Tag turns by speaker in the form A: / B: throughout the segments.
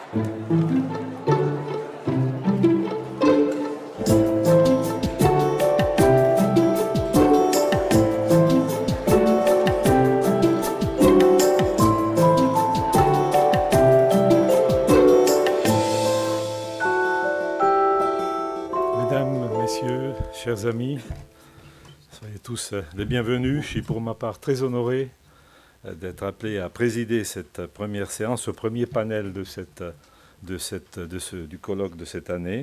A: Chers amis, soyez tous les bienvenus. Je suis pour ma part très honoré d'être appelé à présider cette première séance, ce premier panel du colloque de cette année.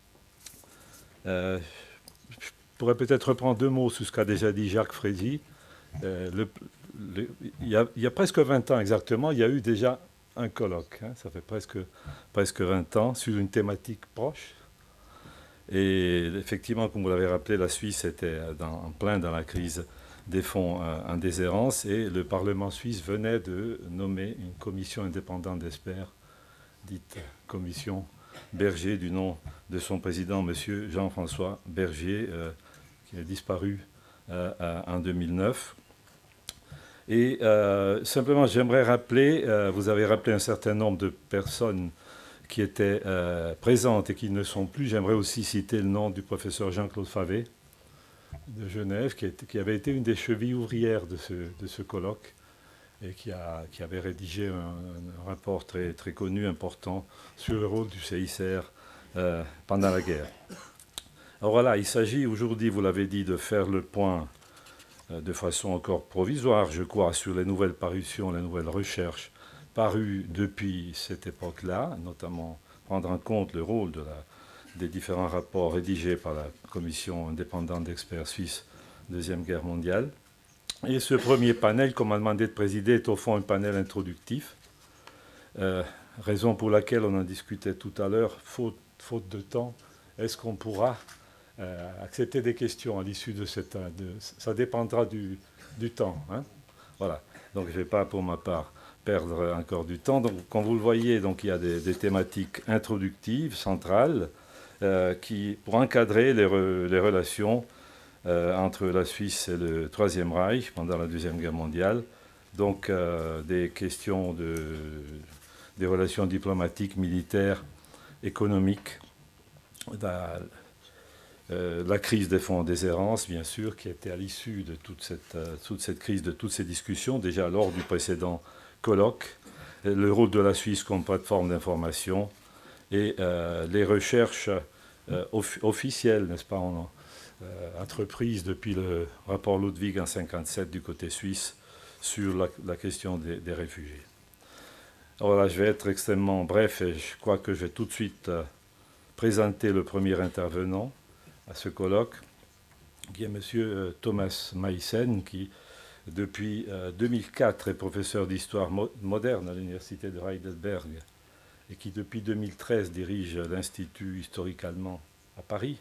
A: Je pourrais peut-être reprendre deux mots sur ce qu'a déjà dit Jacques Frézy. Il y a presque 20 ans exactement, il y a eu déjà un colloque. Ça fait presque 20 ans sur une thématique proche. Et effectivement, comme vous l'avez rappelé, la Suisse était en plein dans la crise des fonds en déshérence et le Parlement suisse venait de nommer une commission indépendante d'experts, dite commission Berger, du nom de son président, M. Jean-François Berger, qui a disparu en 2009. Et simplement, j'aimerais rappeler, vous avez rappelé un certain nombre de personnes qui étaient présentes et qui ne sont plus. J'aimerais aussi citer le nom du professeur Jean-Claude Favet de Genève, qui avait été une des chevilles ouvrières de ce colloque et qui avait rédigé un rapport très, très connu, important, sur le rôle du CICR pendant la guerre. Alors voilà, il s'agit aujourd'hui, vous l'avez dit, de faire le point de façon encore provisoire, je crois, sur les nouvelles parutions, les nouvelles recherches paru depuis cette époque-là, notamment prendre en compte le rôle des différents rapports rédigés par la Commission indépendante d'experts suisses Deuxième Guerre mondiale. Et ce premier panel, qu'on m'a demandé de présider, est au fond un panel introductif, raison pour laquelle on en discutait tout à l'heure, faute de temps, est-ce qu'on pourra accepter des questions à l'issue de cette... ça dépendra du temps. Hein, voilà. Donc je ne vais pas, pour ma part, perdre encore du temps. Donc, comme vous le voyez, donc, il y a des thématiques introductives, centrales, pour encadrer les relations entre la Suisse et le Troisième Reich pendant la Deuxième Guerre mondiale. Donc, des questions des relations diplomatiques, militaires, économiques, la crise des fonds en déshérence, bien sûr, qui était à l'issue de toute cette crise, de toutes ces discussions, déjà lors du précédent colloque, le rôle de la Suisse comme plateforme d'information et les recherches officielles, n'est-ce pas, entreprises depuis le rapport Ludwig en 1957 du côté suisse sur la question des réfugiés. Alors là, je vais être extrêmement bref et je crois que je vais tout de suite présenter le premier intervenant à ce colloque, qui est M. Thomas Meissen, qui depuis 2004 est professeur d'histoire moderne à l'université de Heidelberg et qui depuis 2013 dirige l'Institut historique allemand à Paris.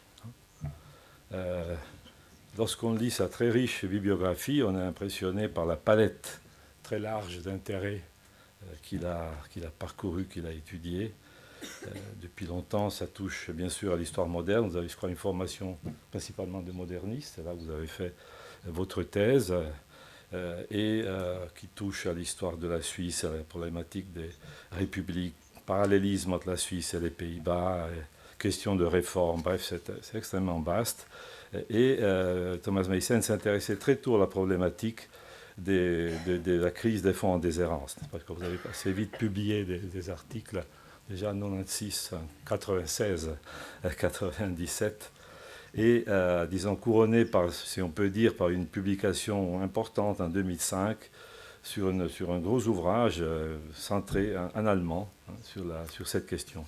A: Lorsqu'on lit sa très riche bibliographie, on est impressionné par la palette très large d'intérêts qu'il a parcouru, qu'il a étudié. Depuis longtemps, ça touche bien sûr à l'histoire moderne. Vous avez, je crois, une formation principalement de moderniste. C'est là que vous avez fait votre thèse. Et qui touche à l'histoire de la Suisse, à la problématique des républiques, parallélisme entre la Suisse et les Pays-Bas, question de réforme, bref, c'est extrêmement vaste. Et Thomas Meissen s'intéressait très tôt à la problématique de la crise des fonds en déshérence, parce que vous avez assez vite publié des articles, déjà en 96, en 96, 97, et disons couronné par, si on peut dire, par une publication importante en 2005 sur un gros ouvrage centré en allemand sur cette question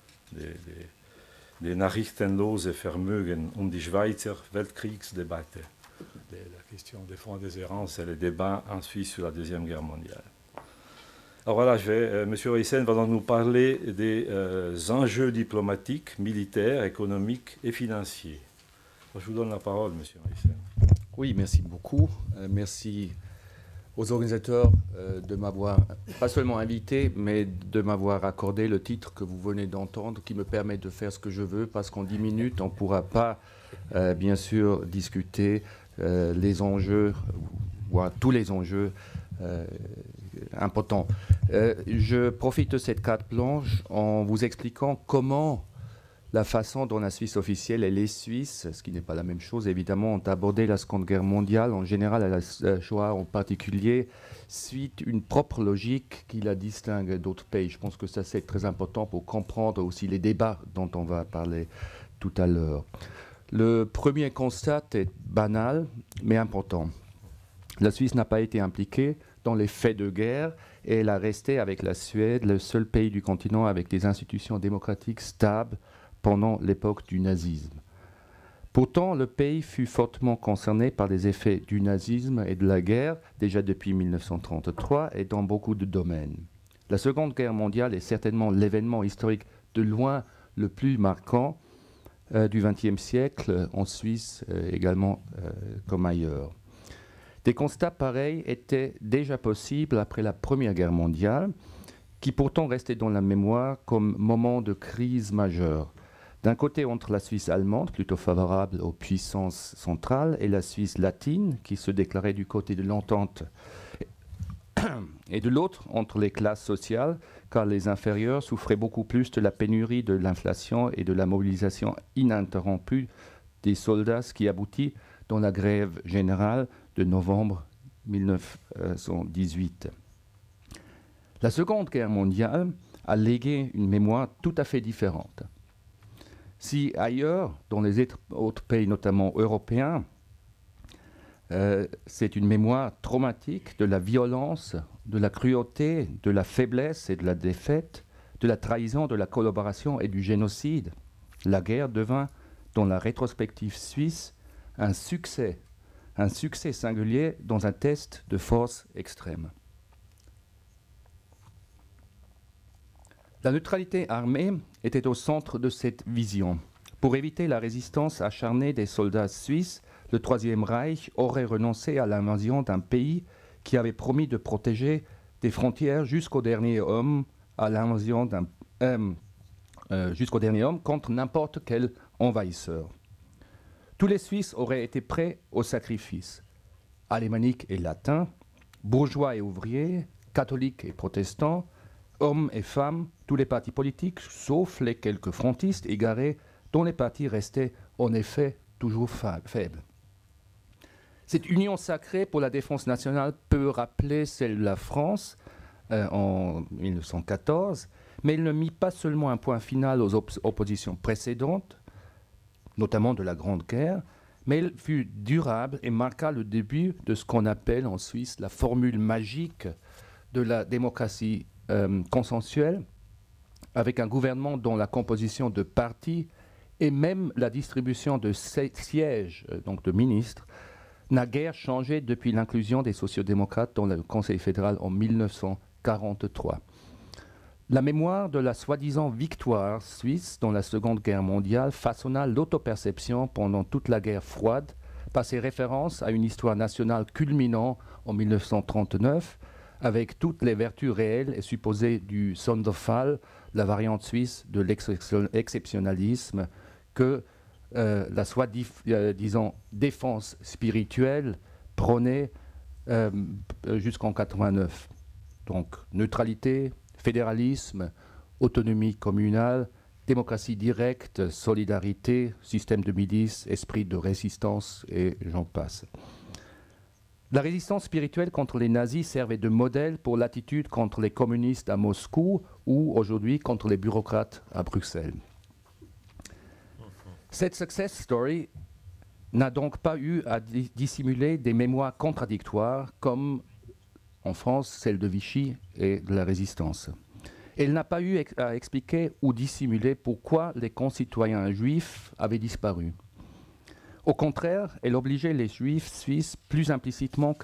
A: des Nachrichtenlose Vermögen die Schweizer Weltkriegsdebatte, la question des fonds en déshérence et les débats en Suisse sur la Deuxième Guerre mondiale. Alors voilà, M. Meissen va donc nous parler des enjeux diplomatiques, militaires, économiques et financiers. Je vous donne la parole, M. Meissen.
B: Oui, merci beaucoup. Merci aux organisateurs de m'avoir, pas seulement invité, mais de m'avoir accordé le titre que vous venez d'entendre, qui me permet de faire ce que je veux, parce qu'en 10 minutes, on ne pourra pas, bien sûr, discuter les enjeux, voire tous les enjeux importants. Je profite de cette carte blanche en vous expliquant comment la façon dont la Suisse officielle et les Suisses, ce qui n'est pas la même chose évidemment, ont abordé la Seconde Guerre mondiale, en général à la Shoah en particulier, suit une propre logique qui la distingue d'autres pays. Je pense que ça c'est très important pour comprendre aussi les débats dont on va parler tout à l'heure. Le premier constat est banal mais important. La Suisse n'a pas été impliquée dans les faits de guerre et elle a resté avec la Suède le seul pays du continent avec des institutions démocratiques stables pendant l'époque du nazisme. Pourtant, le pays fut fortement concerné par les effets du nazisme et de la guerre, déjà depuis 1933 et dans beaucoup de domaines. La Seconde Guerre mondiale est certainement l'événement historique de loin le plus marquant du XXe siècle, en Suisse également comme ailleurs. Des constats pareils étaient déjà possibles après la Première Guerre mondiale, qui pourtant restait dans la mémoire comme moment de crise majeure. D'un côté, entre la Suisse allemande, plutôt favorable aux puissances centrales, et la Suisse latine, qui se déclarait du côté de l'entente, et de l'autre, entre les classes sociales, car les inférieurs souffraient beaucoup plus de la pénurie, de l'inflation et de la mobilisation ininterrompue des soldats, ce qui aboutit dans la grève générale de novembre 1918. La Seconde Guerre mondiale a légué une mémoire tout à fait différente. Si ailleurs, dans les autres pays, notamment européens, c'est une mémoire traumatique de la violence, de la cruauté, de la faiblesse et de la défaite, de la trahison, de la collaboration et du génocide, la guerre devint, dans la rétrospective suisse, un succès singulier dans un test de force extrême. La neutralité armée était au centre de cette vision. Pour éviter la résistance acharnée des soldats suisses, le Troisième Reich aurait renoncé à l'invasion d'un pays qui avait promis de protéger des frontières jusqu'au dernier homme, à l'invasion jusqu'au dernier homme contre n'importe quel envahisseur. Tous les Suisses auraient été prêts au sacrifice. Alémaniques et latins, bourgeois et ouvriers, catholiques et protestants, hommes et femmes, tous les partis politiques, sauf les quelques frontistes égarés, dont les partis restaient en effet toujours faibles. Cette union sacrée pour la défense nationale peut rappeler celle de la France en 1914, mais elle ne mit pas seulement un point final aux oppositions précédentes, notamment de la Grande Guerre, mais elle fut durable et marqua le début de ce qu'on appelle en Suisse la formule magique de la démocratie consensuelle, avec un gouvernement dont la composition de partis et même la distribution de sièges, donc de ministres, n'a guère changé depuis l'inclusion des sociodémocrates dans le Conseil fédéral en 1943. La mémoire de la soi-disant victoire suisse dans la Seconde Guerre mondiale façonna l'autoperception pendant toute la guerre froide par ses références à une histoire nationale culminant en 1939 avec toutes les vertus réelles et supposées du Sonderfall, la variante suisse de l'exceptionnalisme que la soi-disant défense spirituelle prônait jusqu'en 1989. Donc neutralité, fédéralisme, autonomie communale, démocratie directe, solidarité, système de milices, esprit de résistance et j'en passe. La résistance spirituelle contre les nazis servait de modèle pour l'attitude contre les communistes à Moscou ou aujourd'hui contre les bureaucrates à Bruxelles. Cette success story n'a donc pas eu à dissimuler des mémoires contradictoires comme en France celle de Vichy et de la résistance. Elle n'a pas eu à expliquer ou dissimuler pourquoi les concitoyens juifs avaient disparu. Au contraire, elle obligeait les juifs suisses plus implicitement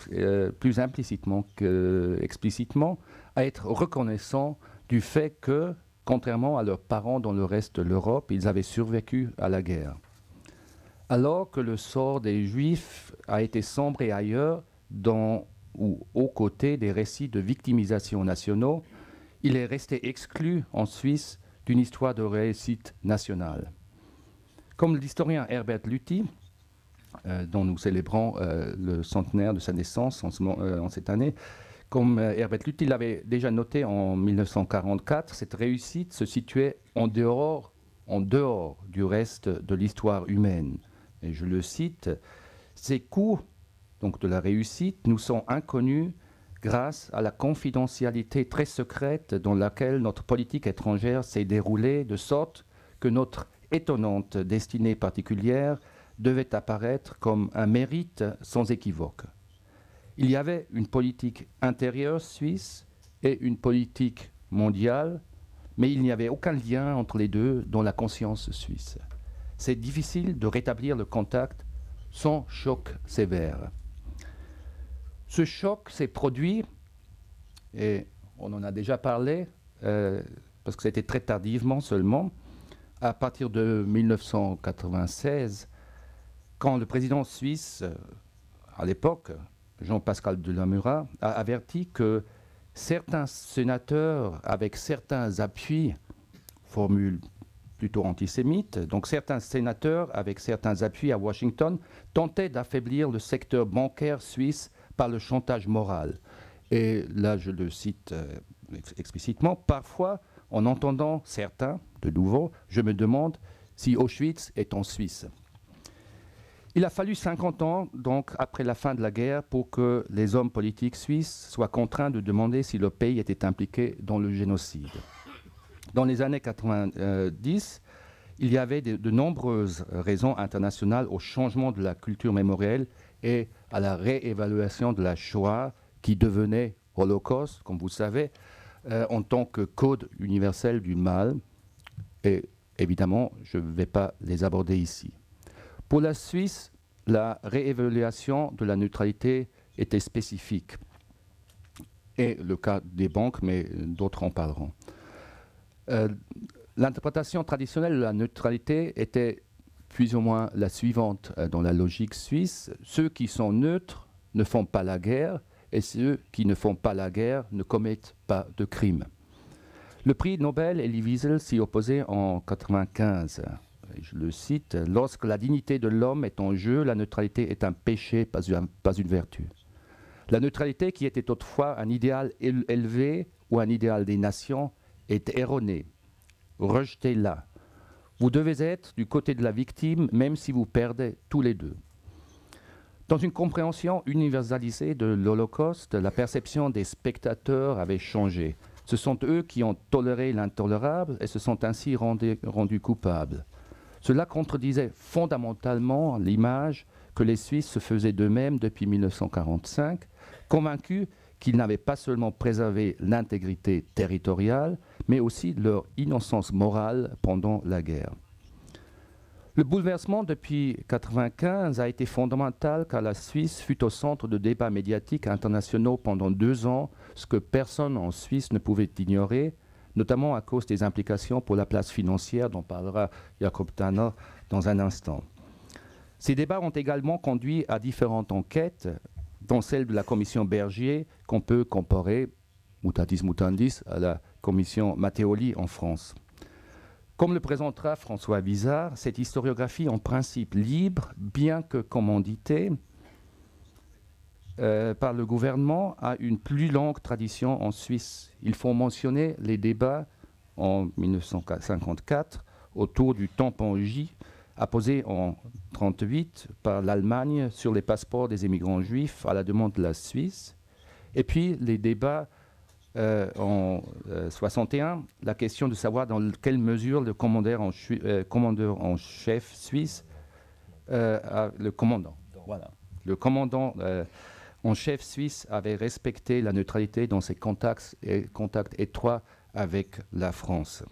B: qu'explicitement à être reconnaissants du fait que, contrairement à leurs parents dans le reste de l'Europe, ils avaient survécu à la guerre. Alors que le sort des Juifs a été sombré ailleurs, dans ou aux côtés des récits de victimisation nationaux, il est resté exclu en Suisse d'une histoire de réussite nationale. Comme l'historien Herbert Lüthi, dont nous célébrons le centenaire de sa naissance en cette année, Comme Herbert Lutti l'avait déjà noté en 1944, cette réussite se situait en dehors du reste de l'histoire humaine. Et je le cite, « Ces coups donc, de la réussite nous sont inconnus grâce à la confidentialité très secrète dans laquelle notre politique étrangère s'est déroulée, de sorte que notre étonnante destinée particulière devait apparaître comme un mérite sans équivoque. Il y avait une politique intérieure suisse et une politique mondiale, mais il n'y avait aucun lien entre les deux dans la conscience suisse. C'est difficile de rétablir le contact sans choc sévère. Ce choc s'est produit, et on en a déjà parlé, parce que c'était très tardivement seulement, à partir de 1996, quand le président suisse, à l'époque, Jean-Pascal Delamura, a averti que certains sénateurs, avec certains appuis, formule plutôt antisémite, donc certains sénateurs, avec certains appuis à Washington, tentaient d'affaiblir le secteur bancaire suisse par le chantage moral. Et là, je le cite explicitement, parfois, en entendant certains, de nouveau, je me demande si Auschwitz est en Suisse. Il a fallu 50 ans, donc, après la fin de la guerre, pour que les hommes politiques suisses soient contraints de demander si le pays était impliqué dans le génocide. Dans les années 90, il y avait de nombreuses raisons internationales au changement de la culture mémorielle et à la réévaluation de la Shoah qui devenait Holocauste, comme vous savez, en tant que code universel du mal. Et évidemment, je ne vais pas les aborder ici. Pour la Suisse, la réévaluation de la neutralité était spécifique. Et le cas des banques, mais d'autres en parleront. L'interprétation traditionnelle de la neutralité était plus ou moins la suivante dans la logique suisse. Ceux qui sont neutres ne font pas la guerre et ceux qui ne font pas la guerre ne commettent pas de crimes. Le prix Nobel Elie Wiesel s'y opposait en 1995. Je le cite, « Lorsque la dignité de l'homme est en jeu, la neutralité est un péché, pas une vertu. » La neutralité, qui était autrefois un idéal élevé ou un idéal des nations, est erronée. Rejetez-la. Vous devez être du côté de la victime, même si vous perdez tous les deux. Dans une compréhension universalisée de l'Holocauste, la perception des spectateurs avait changé. Ce sont eux qui ont toléré l'intolérable et se sont ainsi rendus coupables. Cela contredisait fondamentalement l'image que les Suisses se faisaient d'eux-mêmes depuis 1945, convaincus qu'ils n'avaient pas seulement préservé l'intégrité territoriale, mais aussi leur innocence morale pendant la guerre. Le bouleversement depuis 1995 a été fondamental car la Suisse fut au centre de débats médiatiques internationaux pendant 2 ans, ce que personne en Suisse ne pouvait ignorer, notamment à cause des implications pour la place financière dont parlera Jakob Tanner dans un instant. Ces débats ont également conduit à différentes enquêtes, dont celle de la commission Bergier, qu'on peut comparer, mutatis mutandis, à la commission Matteoli en France. Comme le présentera François Vizard, cette historiographie en principe libre, bien que commanditée par le gouvernement, a une plus longue tradition en Suisse. Il faut mentionner les débats en 1954 autour du tampon J, apposé en 1938 par l'Allemagne sur les passeports des immigrants juifs à la demande de la Suisse. Et puis les débats en 1961, la question de savoir dans quelle mesure le commandeur en chef suisse, le commandant en chef suisse avait respecté la neutralité dans ses contacts étroits avec la France.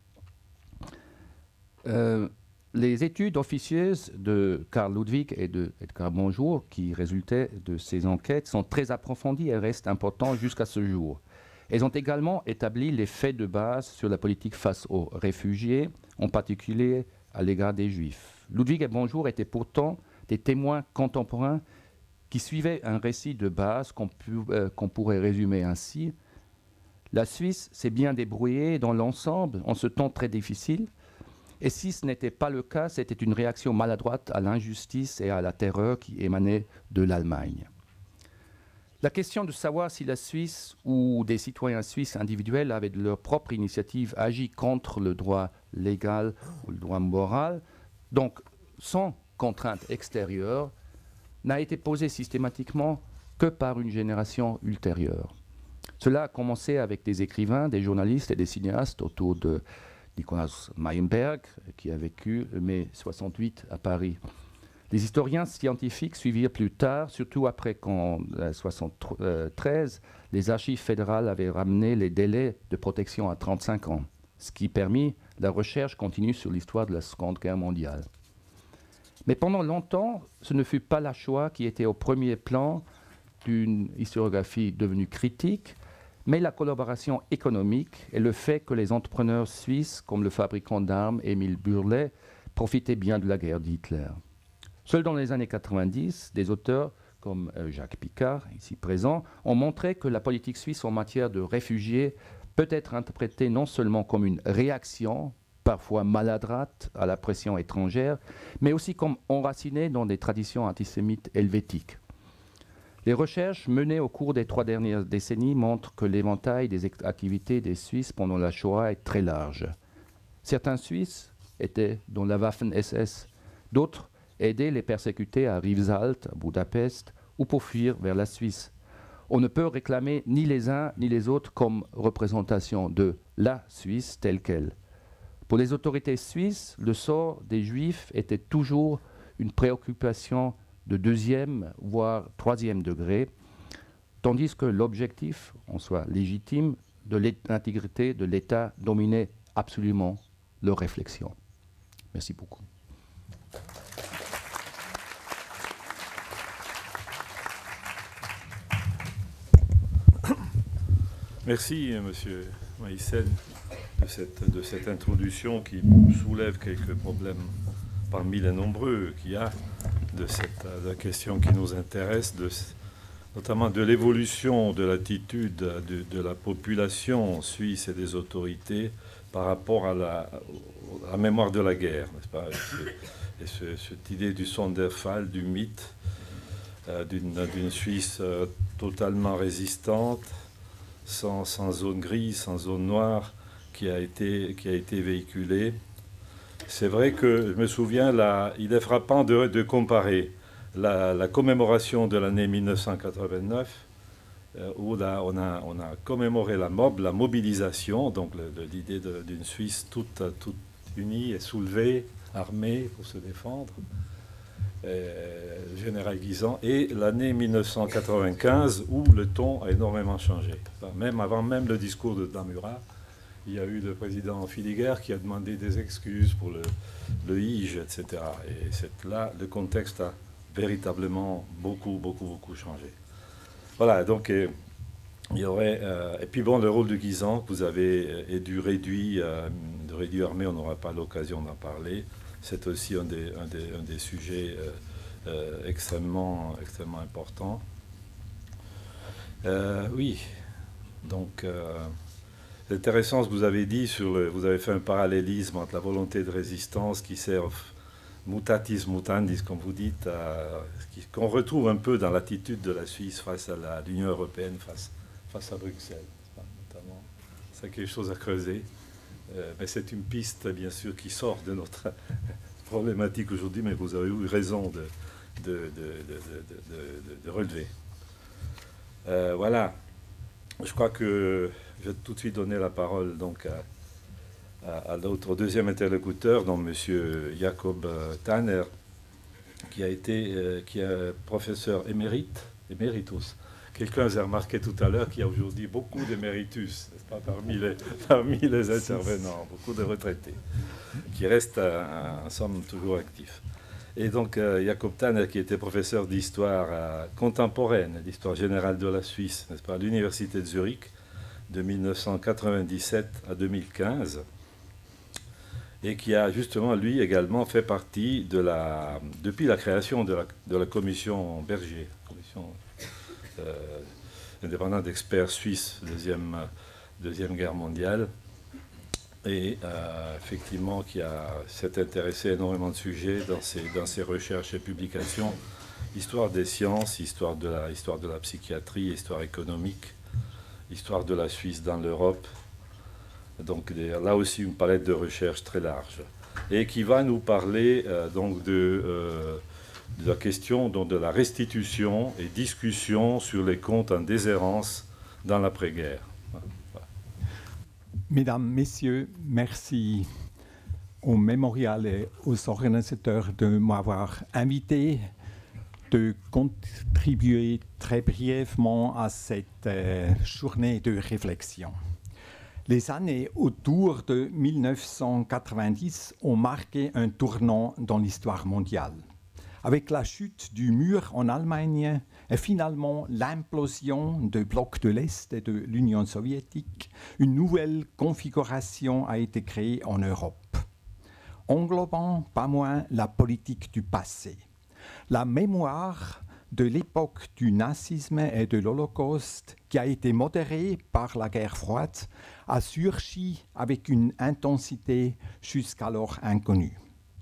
B: Les études officieuses de Karl Ludwig et de Edgar Bonjour, qui résultaient de ces enquêtes, sont très approfondies et restent importantes jusqu'à ce jour. Elles ont également établi les faits de base sur la politique face aux réfugiés, en particulier à l'égard des Juifs. Ludwig et Bonjour étaient pourtant des témoins contemporains qui suivaient un récit de base qu'on pourrait résumer ainsi. La Suisse s'est bien débrouillée dans l'ensemble en ce temps très difficile. Et si ce n'était pas le cas, c'était une réaction maladroite à l'injustice et à la terreur qui émanait de l'Allemagne. La question de savoir si la Suisse ou des citoyens suisses individuels avaient de leur propre initiative agi contre le droit légal ou le droit moral, donc sans contrainte extérieure, n'a été posée systématiquement que par une génération ultérieure. Cela a commencé avec des écrivains, des journalistes et des cinéastes autour de Nikolaus Meyerberg, qui a vécu le mai 68 à Paris. Les historiens scientifiques suivirent plus tard, surtout après qu'en 1973, les archives fédérales avaient ramené les délais de protection à 35 ans, ce qui permit la recherche continue sur l'histoire de la Seconde Guerre mondiale. Mais pendant longtemps, ce ne fut pas la Shoah qui était au premier plan d'une historiographie devenue critique, mais la collaboration économique et le fait que les entrepreneurs suisses, comme le fabricant d'armes Émile Burlet, profitaient bien de la guerre d'Hitler. Seuls dans les années 90, des auteurs comme Jacques Picard, ici présent, ont montré que la politique suisse en matière de réfugiés peut être interprétée non seulement comme une réaction, parfois maladroite, à la pression étrangère, mais aussi comme enracinée dans des traditions antisémites helvétiques. Les recherches menées au cours des 3 dernières décennies montrent que l'éventail des activités des Suisses pendant la Shoah est très large. Certains Suisses étaient dans la Waffen-SS, d'autres aidaient les persécutés à Rivesaltes, à Budapest, ou pour fuir vers la Suisse. On ne peut réclamer ni les uns ni les autres comme représentation de la Suisse telle qu'elle. Pour les autorités suisses, le sort des Juifs était toujours une préoccupation de 2e, voire 3e degré, tandis que l'objectif, en soi légitime, de l'intégrité de l'État dominait absolument leur réflexion. Merci beaucoup.
A: Merci, Monsieur Maïssen, de cette introduction qui soulève quelques problèmes parmi les nombreux qu'il y a de la question qui nous intéresse, notamment de l'évolution de l'attitude de la population suisse et des autorités par rapport à la mémoire de la guerre, n'est-ce pas? Et cette idée du Sonderfall, du mythe, d'une Suisse totalement résistante, sans zone grise, sans zone noire, qui a été véhiculée. C'est vrai que je me souviens, il est frappant de comparer la commémoration de l'année 1989, où là, on a commémoré la mobilisation, donc l'idée d'une Suisse toute unie et soulevée, armée pour se défendre, général Guisan, et l'année 1995 où le ton a énormément changé. Même avant le discours de Damura, il y a eu le président Filiger qui a demandé des excuses pour le Hige, etc. Et là, le contexte a véritablement beaucoup changé. Voilà, donc il y aurait... et puis bon, le rôle de Guisan, vous avez du réduit armé, on n'aura pas l'occasion d'en parler. C'est aussi un des sujets extrêmement importants. Oui, donc c'est intéressant ce que vous avez dit vous avez fait un parallélisme entre la volonté de résistance qui sert mutatis mutandis, comme vous dites, qu'on retrouve un peu dans l'attitude de la Suisse face à l'Union européenne, face à Bruxelles, notamment. C'est quelque chose à creuser. Mais c'est une piste, bien sûr, qui sort de notre problématique aujourd'hui, mais vous avez eu raison de relever. Voilà. Je crois que je vais tout de suite donner la parole donc à notre deuxième interlocuteur, donc M. Jakob Tanner, qui est professeur éméritus. Quelqu'un a remarqué tout à l'heure qu'il y a aujourd'hui beaucoup d'éméritus, n'est-ce pas, parmi les intervenants, beaucoup de retraités, qui restent en somme toujours actifs. Et donc Jakob Tanner, qui était professeur d'histoire contemporaine, d'histoire générale de la Suisse, n'est-ce pas, à l'université de Zurich, de 1997 à 2015, et qui a justement, lui, également fait partie depuis la création de la commission Berger, commission indépendant d'experts suisses, deuxième guerre mondiale, et effectivement qui s'est intéressé à énormément de sujets dans ses recherches et publications, histoire des sciences, histoire de la psychiatrie, histoire économique, histoire de la Suisse dans l'Europe. Donc là aussi une palette de recherche très large. Et qui va nous parler donc de la question donc, de la restitution et discussion sur les comptes en déshérence dans l'après-guerre. Voilà.
C: Mesdames, Messieurs, merci au Mémorial et aux organisateurs de m'avoir invité, de contribuer très brièvement à cette journée de réflexion. Les années autour de 1990 ont marqué un tournant dans l'histoire mondiale. Avec la chute du mur en Allemagne et finalement l'implosion du bloc de l'Est et de l'Union soviétique, une nouvelle configuration a été créée en Europe, englobant pas moins la politique du passé. La mémoire de l'époque du nazisme et de l'Holocauste, qui a été modérée par la guerre froide, a surgi avec une intensité jusqu'alors inconnue.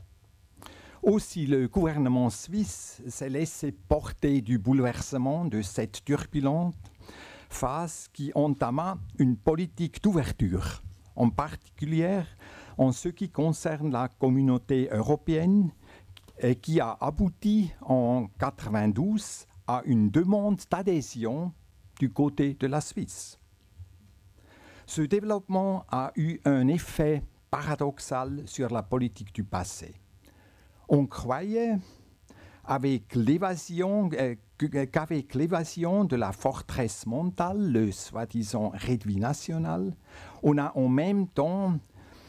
C: Aussi, le gouvernement suisse s'est laissé porter du bouleversement de cette turbulente phase qui entama une politique d'ouverture, en particulier en ce qui concerne la communauté européenne, et qui a abouti en 1992 à une demande d'adhésion du côté de la Suisse. Ce développement a eu un effet paradoxal sur la politique du passé. On croyait qu'avec l'évasion de la forteresse mentale, le soi-disant réduit national, on a en même temps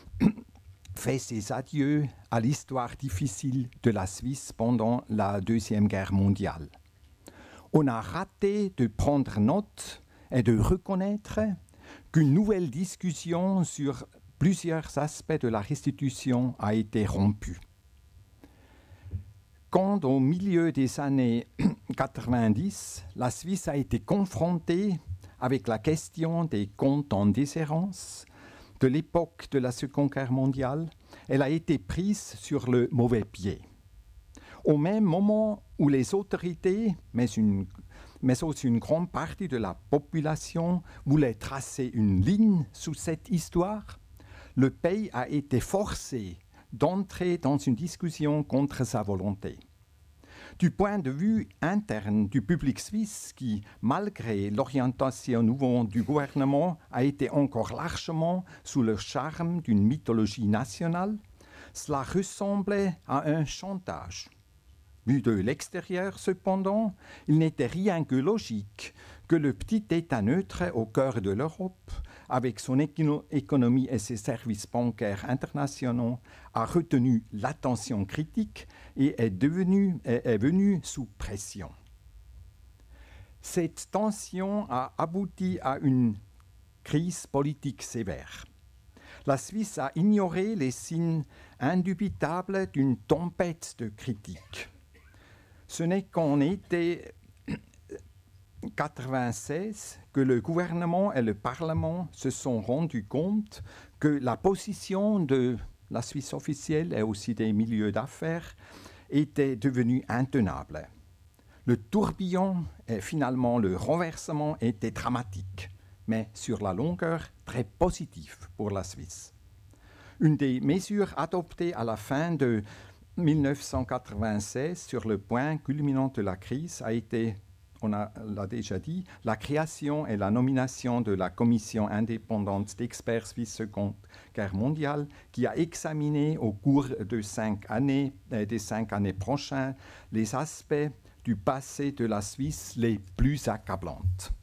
C: fait ses adieux à l'histoire difficile de la Suisse pendant la Deuxième Guerre mondiale. On a raté de prendre note et de reconnaître qu'une nouvelle discussion sur plusieurs aspects de la restitution a été rompue. Quand, au milieu des années 90, la Suisse a été confrontée avec la question des comptes en déshérence, de l'époque de la Seconde Guerre mondiale, elle a été prise sur le mauvais pied. Au même moment où les autorités, mais aussi une grande partie de la population, voulaient tracer une ligne sous cette histoire, le pays a été forcé d'entrer dans une discussion contre sa volonté. Du point de vue interne du public suisse, qui, malgré l'orientation nouvelle du gouvernement, a été encore largement sous le charme d'une mythologie nationale, cela ressemblait à un chantage. Vu de l'extérieur, cependant, il n'était rien que logique que le petit État neutre au cœur de l'Europe, avec son économie et ses services bancaires internationaux, a retenu l'attention critique et est venu sous pression. Cette tension a abouti à une crise politique sévère. La Suisse a ignoré les signes indubitables d'une tempête de critiques. Ce n'est qu'en été 1996 que le gouvernement et le Parlement se sont rendus compte que la position de la Suisse officielle et aussi des milieux d'affaires était devenue intenable. Le tourbillon et finalement le renversement étaient dramatiques, mais sur la longueur très positifs pour la Suisse. Une des mesures adoptées à la fin de 1996 sur le point culminant de la crise a été, on l'a déjà dit, la création et la nomination de la commission indépendante d'experts suisses Seconde Guerre mondiale qui a examiné au cours de 5 années, des 5 années prochaines les aspects du passé de la Suisse les plus accablants.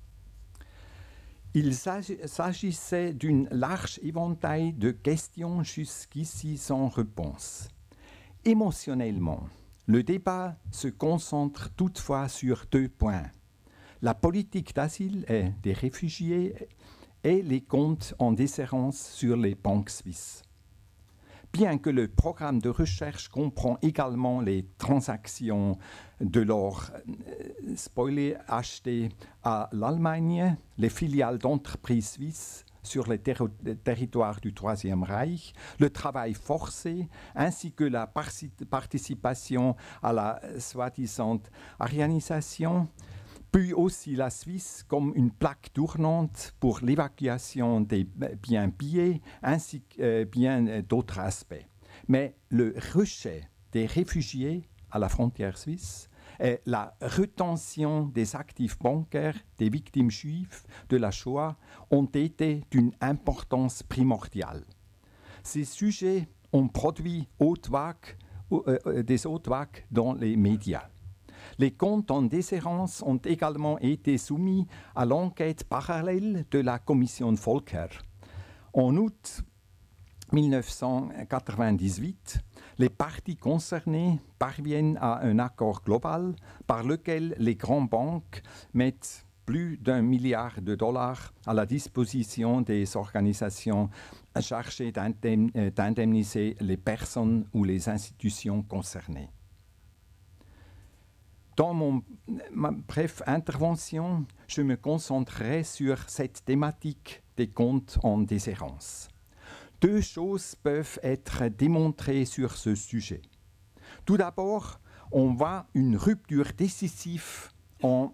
C: Il s'agissait d'un large éventail de questions jusqu'ici sans réponse. Émotionnellement, le débat se concentre toutefois sur 2 points. La politique d'asile et des réfugiés et les comptes en déshérence sur les banques suisses. Bien que le programme de recherche comprend également les transactions de l'or spoilé acheté à l'Allemagne, les filiales d'entreprises suisses sur les territoires du Troisième Reich, le travail forcé, ainsi que la participation à la soi-disant arianisation, puis aussi la Suisse comme une plaque tournante pour l'évacuation des biens pillés, ainsi que bien d'autres aspects. Mais le rejet des réfugiés à la frontière suisse et la rétention des actifs bancaires des victimes juives de la Shoah ont été d'une importance primordiale. Ces sujets ont produit des hautes vagues dans les médias. Les comptes en déshérence ont également été soumis à l'enquête parallèle de la commission Volcker. En août 1998, les parties concernées parviennent à un accord global par lequel les grandes banques mettent plus d'1 milliard de dollars à la disposition des organisations chargées d'indemniser les personnes ou les institutions concernées. Dans ma brève intervention, je me concentrerai sur cette thématique des comptes en déshérence. Deux choses peuvent être démontrées sur ce sujet. Tout d'abord, on voit une rupture décisive en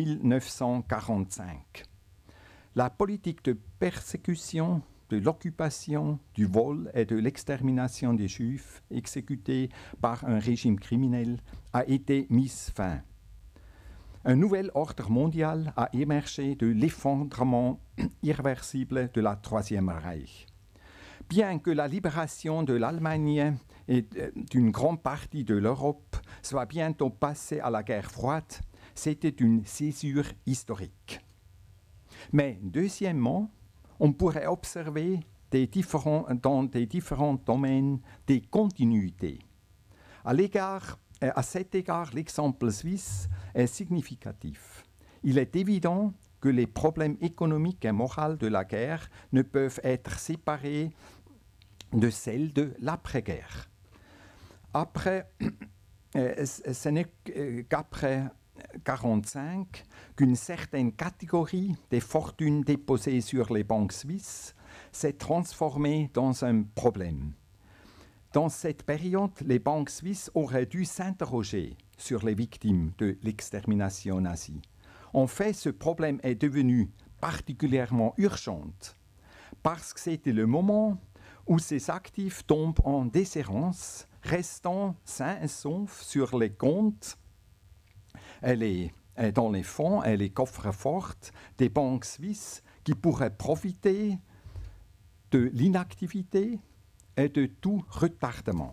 C: 1945. La politique de persécution, de l'occupation, du vol et de l'extermination des Juifs exécutés par un régime criminel a été mise fin. Un nouvel ordre mondial a émergé de l'effondrement irréversible de la Troisième Reich. Bien que la libération de l'Allemagne et d'une grande partie de l'Europe soit bientôt passée à la guerre froide, c'était une césure historique. Mais deuxièmement, on pourrait observer dans des différents domaines des continuités. À cet égard, l'exemple suisse est significatif. Il est évident que les problèmes économiques et moraux de la guerre ne peuvent être séparés de celles de l'après-guerre. Ce n'est qu'après 1945 qu'une certaine catégorie des fortunes déposées sur les banques suisses s'est transformée dans un problème. Dans cette période, les banques suisses auraient dû s'interroger sur les victimes de l'extermination nazie. En fait, ce problème est devenu particulièrement urgent parce que c'était le moment où ces actifs tombent en déshérence, restant sains et saufs sur les comptes dans les fonds et les coffres forts des banques suisses qui pourraient profiter de l'inactivité et de tout retardement.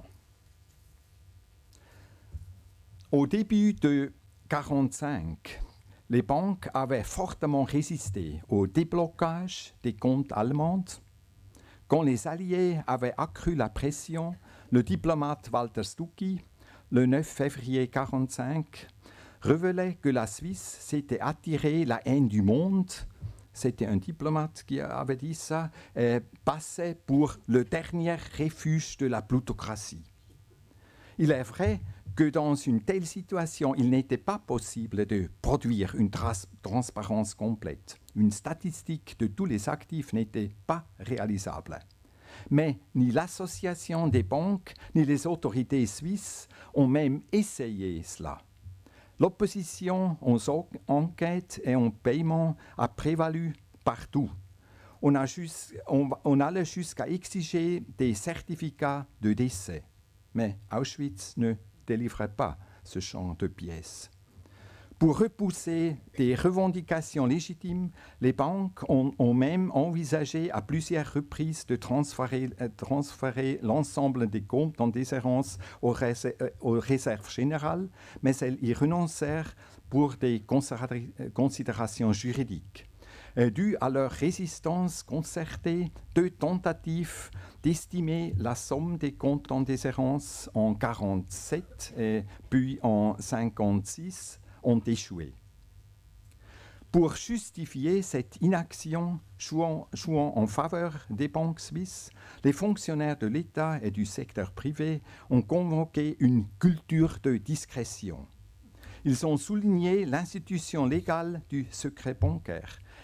C: Au début de 1945, les banques avaient fortement résisté au déblocage des comptes allemands. Quand les Alliés avaient accru la pression, le diplomate Walter Stucky, le 9 février 1945, révélait que la Suisse s'était attiré la haine du monde. C'était un diplomate qui avait dit ça, et passait pour le dernier refuge de la plutocratie. Il est vrai que dans une telle situation, il n'était pas possible de produire une transparence complète. Une statistique de tous les actifs n'était pas réalisable. Mais ni l'association des banques, ni les autorités suisses ont même essayé cela. L'opposition aux enquêtes et aux paiements a prévalu partout. On allait jusqu'à exiger des certificats de décès. Mais Auschwitz ne délivrait pas ce genre de pièces. Pour repousser des revendications légitimes, les banques ont même envisagé à plusieurs reprises de transférer l'ensemble des comptes en déshérence aux réserves générales, mais elles y renoncèrent pour des considérations juridiques. Dû à leur résistance concertée, 2 tentatives d'estimer la somme des comptes en déshérence en 1947 et puis en 1956 ont échoué. Pour justifier cette inaction jouant en faveur des banques suisses, les fonctionnaires de l'État et du secteur privé ont convoqué une culture de discrétion. Ils ont souligné l'institution légale du secret bancaire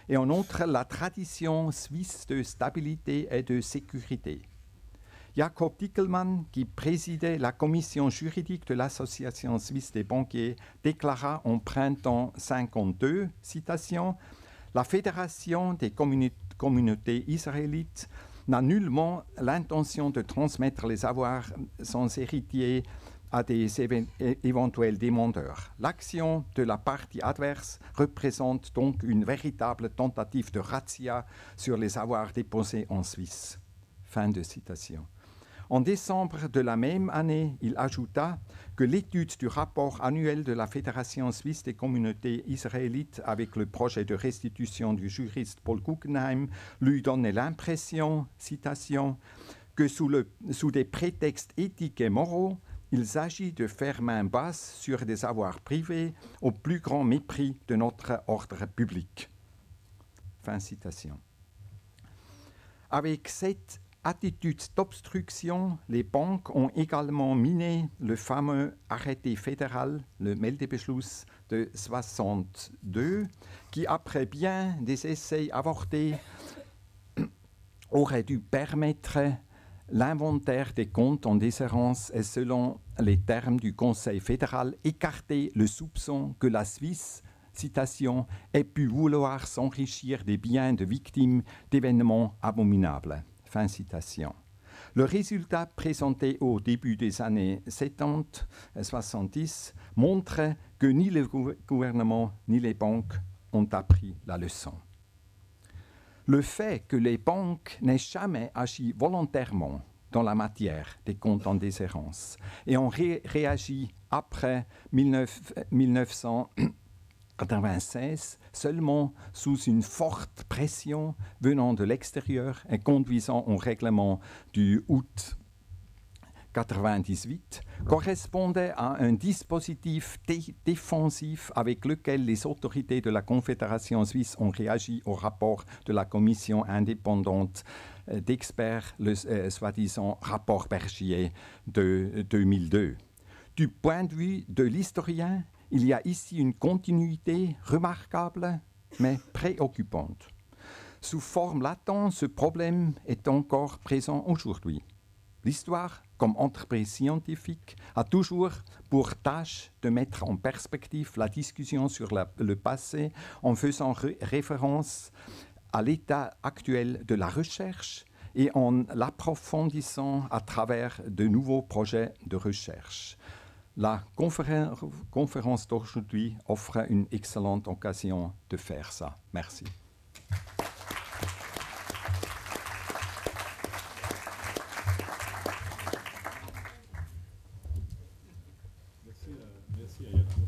C: et en outre la tradition suisse de stabilité et de sécurité. Jakob Dickelmann, qui présidait la commission juridique de l'Association suisse des banquiers, déclara en printemps 1952, citation, « La Fédération des communautés israélites n'a nullement l'intention de transmettre les avoirs sans héritiers à des éventuels demandeurs. L'action de la partie adverse représente donc une véritable tentative de razzia sur les avoirs déposés en Suisse. » Fin de citation. En décembre de la même année, il ajouta que l'étude du rapport annuel de la Fédération suisse des communautés israélites avec le projet de restitution du juriste Paul Guggenheim lui donnait l'impression, citation, que sous des prétextes éthiques et moraux, il s'agit de faire main basse sur des avoirs privés au plus grand mépris de notre ordre public. Fin citation. Avec cette attitude d'obstruction, les banques ont également miné le fameux arrêté fédéral, le Meldebeschluss de 1962, qui, après bien des essais avortés, aurait dû permettre l'inventaire des comptes en déshérence et, selon les termes du Conseil fédéral, écarter le soupçon que la Suisse, citation, ait pu vouloir s'enrichir des biens de victimes d'événements abominables. Fin citation. Le résultat présenté au début des années 70 et 70 montre que ni le gouvernement ni les banques ont appris la leçon. Le fait que les banques n'aient jamais agi volontairement dans la matière des comptes en déshérence et ont réagi après 1996 seulement sous une forte pression venant de l'extérieur et conduisant au règlement du août 1998, correspondait à un dispositif défensif avec lequel les autorités de la Confédération suisse ont réagi au rapport de la commission indépendante d'experts, le soi-disant rapport Bergier de 2002. Du point de vue de l'historien, il y a ici une continuité remarquable, mais préoccupante. Sous forme latente, ce problème est encore présent aujourd'hui. L'histoire, comme entreprise scientifique, a toujours pour tâche de mettre en perspective la discussion sur le passé en faisant référence à l'état actuel de la recherche et en l'approfondissant à travers de nouveaux projets de recherche. La conférence d'aujourd'hui offre une excellente occasion de faire ça. Merci.
A: Merci à Jacob.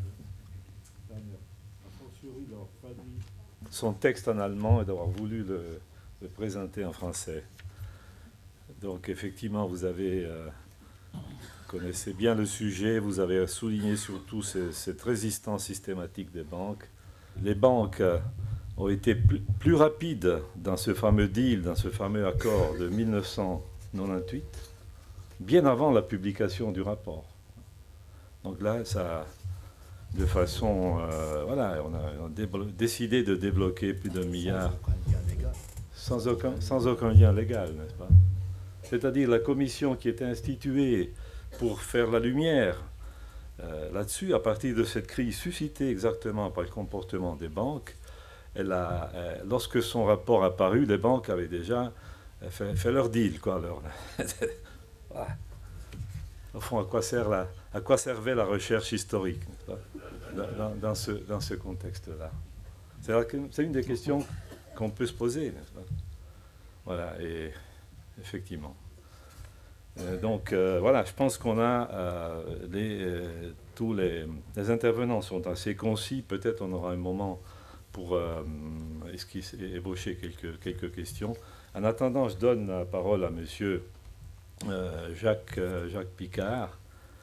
A: D'avoir traduit son texte en allemand et d'avoir voulu le présenter en français. Donc effectivement, vous connaissez bien le sujet, vous avez souligné surtout cette résistance systématique des banques. Les banques ont été plus rapides dans ce fameux deal, dans ce fameux accord de 1998, bien avant la publication du rapport. Donc là, ça, de façon, voilà, on a décidé de débloquer plus d'1 milliard sans aucun lien légal, n'est-ce pas? C'est-à-dire la commission qui était instituée pour faire la lumière là-dessus, à partir de cette crise suscitée exactement par le comportement des banques, lorsque son rapport a paru, les banques avaient déjà fait leur deal, quoi. Voilà. Au fond, à quoi servait la recherche historique, dans ce contexte-là? C'est une des questions qu'on peut se poser, n'est-ce pas? Voilà, et effectivement. Donc voilà, je pense qu'on a tous les intervenants sont assez concis. Peut-être on aura un moment pour ébaucher quelques questions. En attendant, je donne la parole à Monsieur Jacques Picard,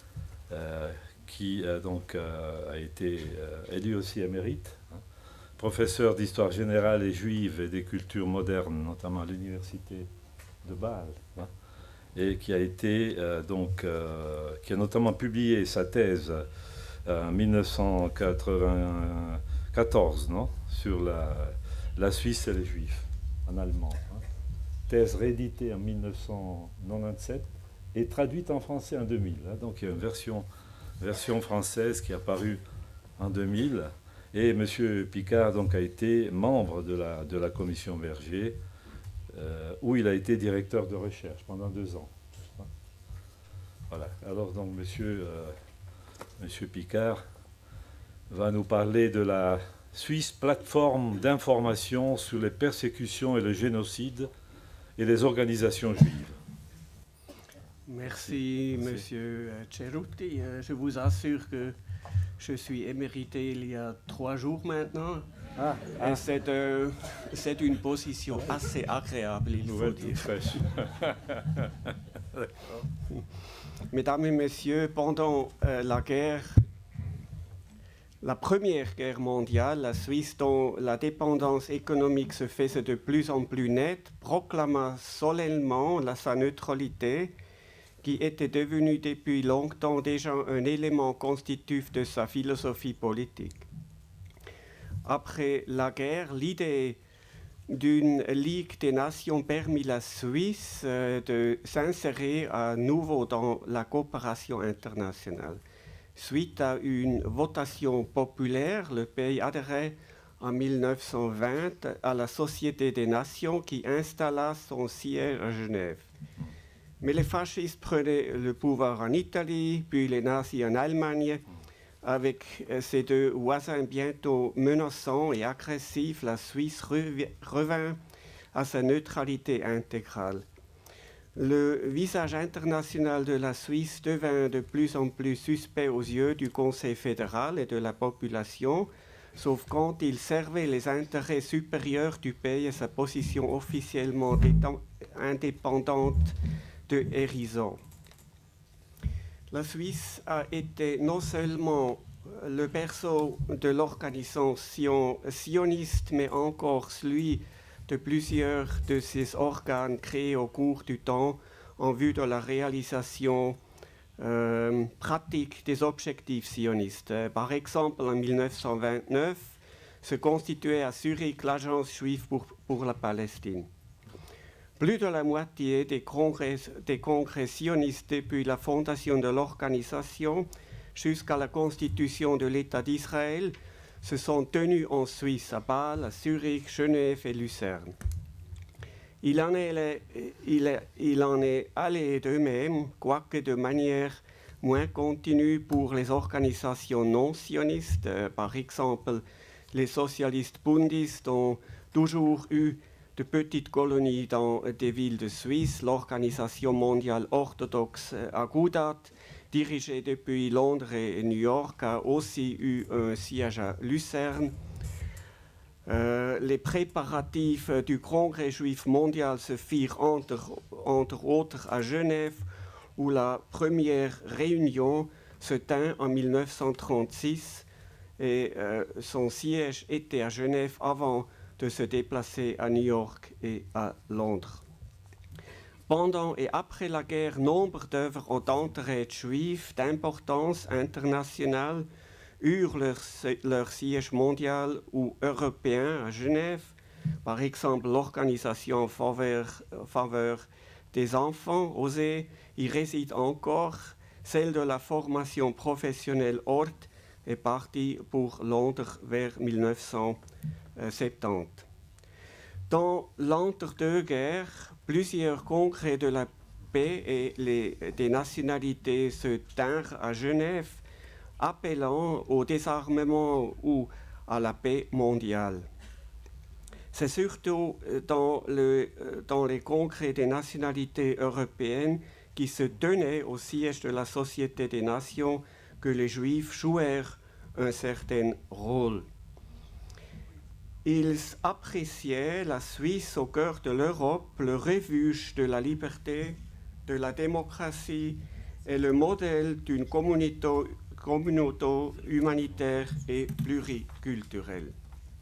A: qui donc a été élu aussi émérite, hein, professeur d'histoire générale et juive et des cultures modernes, notamment à l'université de Bâle, hein, et qui a été qui a notamment publié sa thèse en 1994, non, sur La Suisse et les Juifs, en allemand. Thèse rééditée en 1997 et traduite en français en 2000. Donc il y a une version française qui est apparue en 2000. Et M. Picard donc, a été membre de la commission Berger, où il a été directeur de recherche pendant 2 ans. Voilà. Alors donc Monsieur Picard va nous parler de la Suisse plateforme d'information sur les persécutions et le génocide et les organisations juives.
D: Merci, Monsieur Cerutti. Je vous assure que je suis émérité il y a 3 jours maintenant. Et c'est une position assez agréable, il faut dire. Mesdames et messieurs, pendant la Première Guerre mondiale, la Suisse, dont la dépendance économique se faisait de plus en plus nette, proclama solennellement sa neutralité, qui était devenue depuis longtemps déjà un élément constitutif de sa philosophie politique. Après la guerre, l'idée d'une Ligue des Nations permit la Suisse de s'insérer à nouveau dans la coopération internationale. Suite à une votation populaire, le pays adhérait en 1920 à la Société des Nations qui installa son siège à Genève. Mais les fascistes prenaient le pouvoir en Italie, puis les nazis en Allemagne. Avec ces 2 voisins bientôt menaçants et agressifs, la Suisse revint à sa neutralité intégrale. Le visage international de la Suisse devint de plus en plus suspect aux yeux du Conseil fédéral et de la population, sauf quand il servait les intérêts supérieurs du pays et sa position officiellement indépendante de hérisson. La Suisse a été non seulement le berceau de l'organisation sioniste, mais encore celui de plusieurs de ses organes créés au cours du temps en vue de la réalisation pratique des objectifs sionistes. Par exemple, en 1929, se constituait à Zurich l'Agence juive pour la Palestine. Plus de la moitié des congrès sionistes depuis la fondation de l'organisation jusqu'à la constitution de l'État d'Israël se sont tenus en Suisse, à Bâle, à Zurich, Genève et Lucerne. Il en est allé de même, quoique de manière moins continue pour les organisations non sionistes, par exemple les socialistes bundistes ont toujours eu de petites colonies dans des villes de Suisse. L'Organisation mondiale orthodoxe Agudat, dirigée depuis Londres et New York, a aussi eu un siège à Lucerne. Les préparatifs du Congrès juif mondial se firent entre autres à Genève, où la première réunion se tint en 1936 et son siège était à Genève avant de se déplacer à New York et à Londres. Pendant et après la guerre, nombre d'œuvres d'entraide juives d'importance internationale eurent leur siège mondial ou européen à Genève. Par exemple, l'Organisation en faveur des enfants, OSE, y réside encore. Celle de la formation professionnelle ORT est partie pour Londres vers 1970. Dans l'entre-deux-guerres, plusieurs congrès de la paix et des nationalités se tinrent à Genève, appelant au désarmement ou à la paix mondiale. C'est surtout dans les congrès des nationalités européennes qui se tenaient au siège de la Société des Nations que les Juifs jouèrent un certain rôle. Ils appréciaient la Suisse au cœur de l'Europe, le refuge de la liberté, de la démocratie et le modèle d'une communauté humanitaire et pluriculturelle.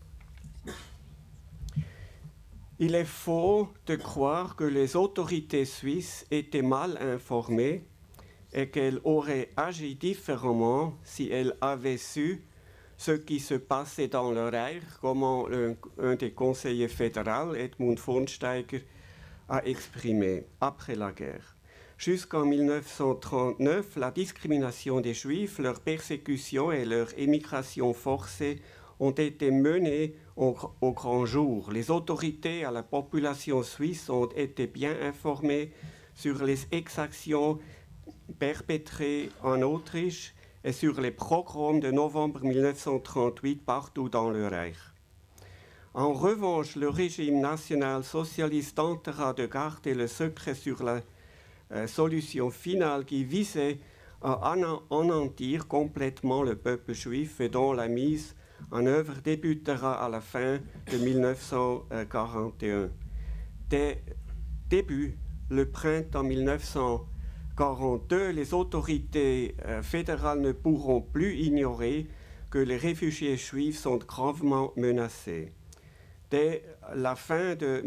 D: Il est faux de croire que les autorités suisses étaient mal informées et qu'elles auraient agi différemment si elles avaient su ce qui se passait dans le Reich, comment un des conseillers fédéraux, Edmund von Steiger, a exprimé après la guerre. Jusqu'en 1939, la discrimination des Juifs, leur persécution et leur émigration forcée ont été menées au grand jour. Les autorités à la population suisse ont été bien informées sur les exactions perpétrées en Autriche et sur les pogroms de novembre 1938 partout dans le Reich. En revanche, le régime national-socialiste tentera de garder le secret sur la solution finale qui visait à anéantir complètement le peuple juif et dont la mise en œuvre débutera à la fin de 1941. Dès début, le printemps 1942, les autorités fédérales ne pourront plus ignorer que les réfugiés juifs sont gravement menacés. Dès la fin de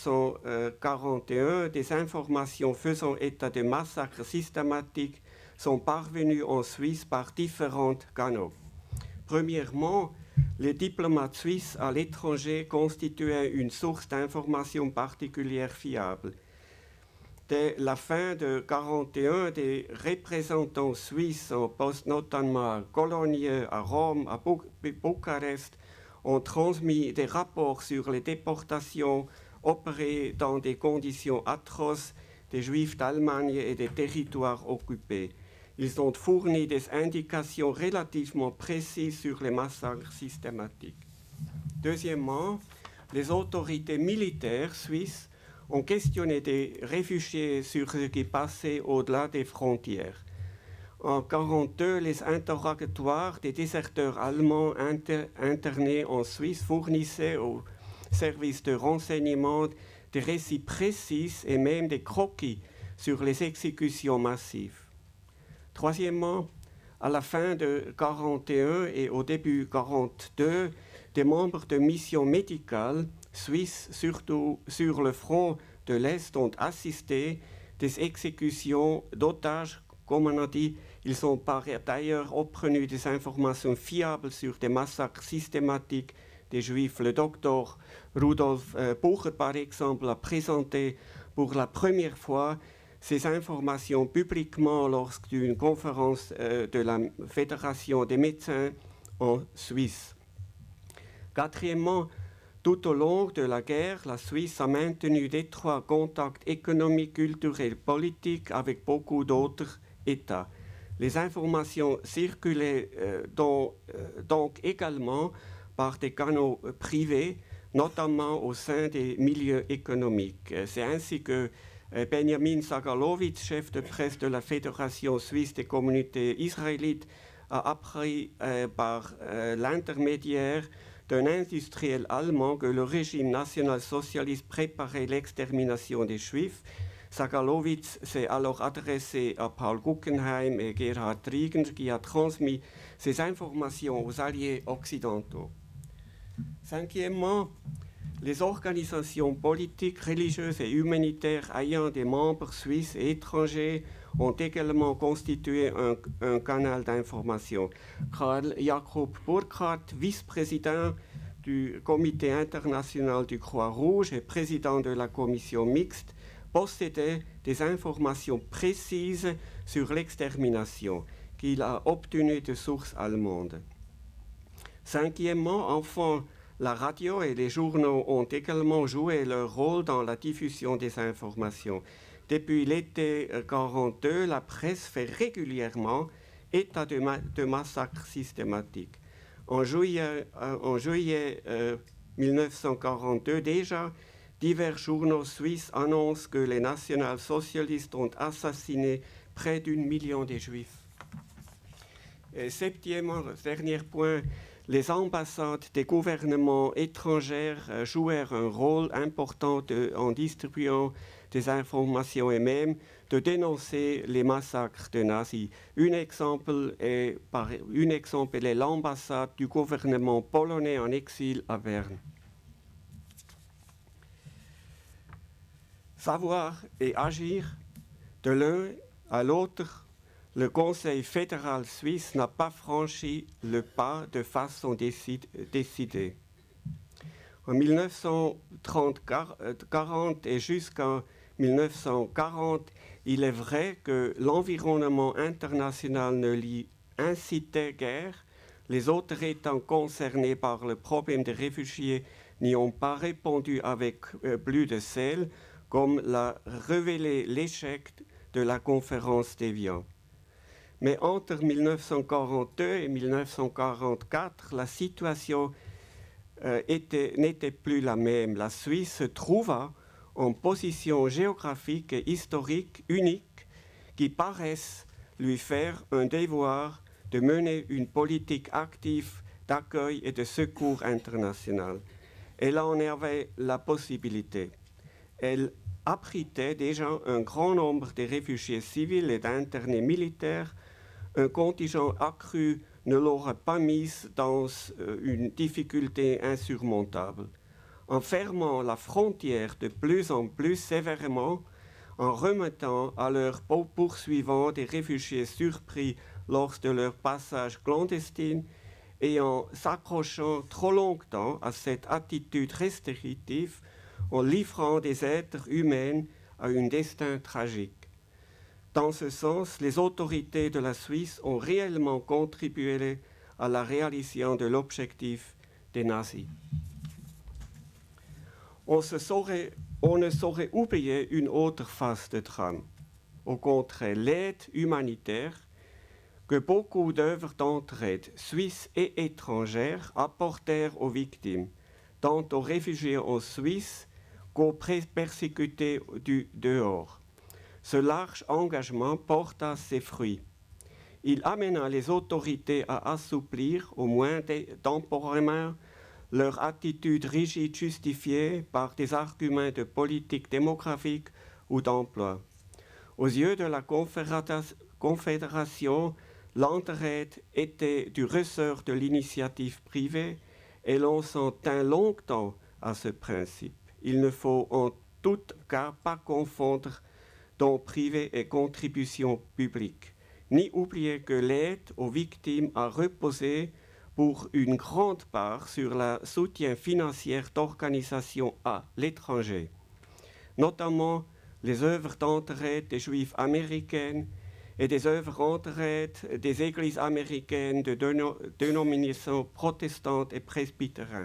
D: 1941, des informations faisant état de massacres systématiques sont parvenues en Suisse par différents canaux. Premièrement, les diplomates suisses à l'étranger constituaient une source d'informations particulière fiable. Dès la fin de 1941, des représentants suisses en poste notamment à Cologne, à Rome, à Bucarest, ont transmis des rapports sur les déportations opérées dans des conditions atroces des Juifs d'Allemagne et des territoires occupés. Ils ont fourni des indications relativement précises sur les massacres systématiques. Deuxièmement, les autorités militaires suisses ont questionné des réfugiés sur ce qui passait au-delà des frontières. En 1942, les interrogatoires des déserteurs allemands internés en Suisse fournissaient aux services de renseignement des récits précis et même des croquis sur les exécutions massives. Troisièmement, à la fin de 1941 et au début 1942, des membres de missions médicales suisses, surtout sur le front de l'Est, ont assisté des exécutions d'otages. Comme on a dit, ils ont par ailleurs obtenu des informations fiables sur des massacres systématiques des Juifs. Le docteur Rudolf Bucher, par exemple, a présenté pour la première fois ces informations publiquement lors d'une conférence de la Fédération des médecins en Suisse. Quatrièmement, tout au long de la guerre, la Suisse a maintenu d'étroits contacts économiques, culturels, politiques avec beaucoup d'autres États. Les informations circulaient donc également par des canaux privés, notamment au sein des milieux économiques. C'est ainsi que Benjamin Sagalowitz, chef de presse de la Fédération suisse des communautés israélites, a appris par l'intermédiaire d'un industriel allemand que le régime national-socialiste préparait l'extermination des Juifs. Sagalowitz s'est alors adressé à Paul Guggenheim et Gerhard Rieger, qui a transmis ces informations aux alliés occidentaux. Cinquièmement, les organisations politiques, religieuses et humanitaires ayant des membres suisses et étrangers ont également constitué un canal d'information. Karl Jakob Burkhardt, vice-président du Comité international du Croix-Rouge et président de la commission mixte, possédait des informations précises sur l'extermination qu'il a obtenues de sources allemandes. Cinquièmement, enfin, la radio et les journaux ont également joué leur rôle dans la diffusion des informations. Depuis l'été 1942, la presse fait régulièrement état de massacres systématiques. En juillet 1942, déjà, divers journaux suisses annoncent que les national-socialistes ont assassiné près d'1 million de Juifs. Et septièmement, dernier point, les ambassades des gouvernements étrangers jouèrent un rôle important en distribuant des informations et même de dénoncer les massacres de nazis. Un exemple est l'ambassade du gouvernement polonais en exil à Berne. Savoir et agir de l'un à l'autre, le Conseil fédéral suisse n'a pas franchi le pas de façon décidée. En 1930-40 et jusqu'en 1940, il est vrai que l'environnement international ne l'y incitait guère. Les autres États concernés par le problème des réfugiés n'y ont pas répondu avec plus de zèle, comme l'a révélé l'échec de la conférence d'Évian. Mais entre 1942 et 1944, la situation n'était plus la même. La Suisse se trouva en position géographique et historique unique qui paraissent lui faire un devoir de mener une politique active d'accueil et de secours international. Elle en avait la possibilité. Elle abritait déjà un grand nombre de réfugiés civils et d'internés militaires. Un contingent accru ne l'aurait pas mise dans une difficulté insurmontable. En fermant la frontière de plus en plus sévèrement, en remettant à leurs poursuivants des réfugiés surpris lors de leur passage clandestin et en s'accrochant trop longtemps à cette attitude restrictive, en livrant des êtres humains à un destin tragique. Dans ce sens, les autorités de la Suisse ont réellement contribué à la réalisation de l'objectif des nazis. On ne saurait oublier une autre face de drame. Au contraire, l'aide humanitaire que beaucoup d'œuvres d'entraide, suisses et étrangères, apportèrent aux victimes, tant aux réfugiés en Suisse qu'aux persécutés du dehors. Ce large engagement porta ses fruits. Il amena les autorités à assouplir, au moins temporairement, leur attitude rigide justifiée par des arguments de politique démographique ou d'emploi. Aux yeux de la Confédération, l'entraide était du ressort de l'initiative privée et l'on s'en tint longtemps à ce principe. Il ne faut en tout cas pas confondre dons privés et contributions publiques, ni oublier que l'aide aux victimes a reposé pour une grande part sur le soutien financier d'organisations à l'étranger, notamment les œuvres d'entraide des Juifs américaines et des œuvres d'entraide des églises américaines de dénomination protestante et presbytérien.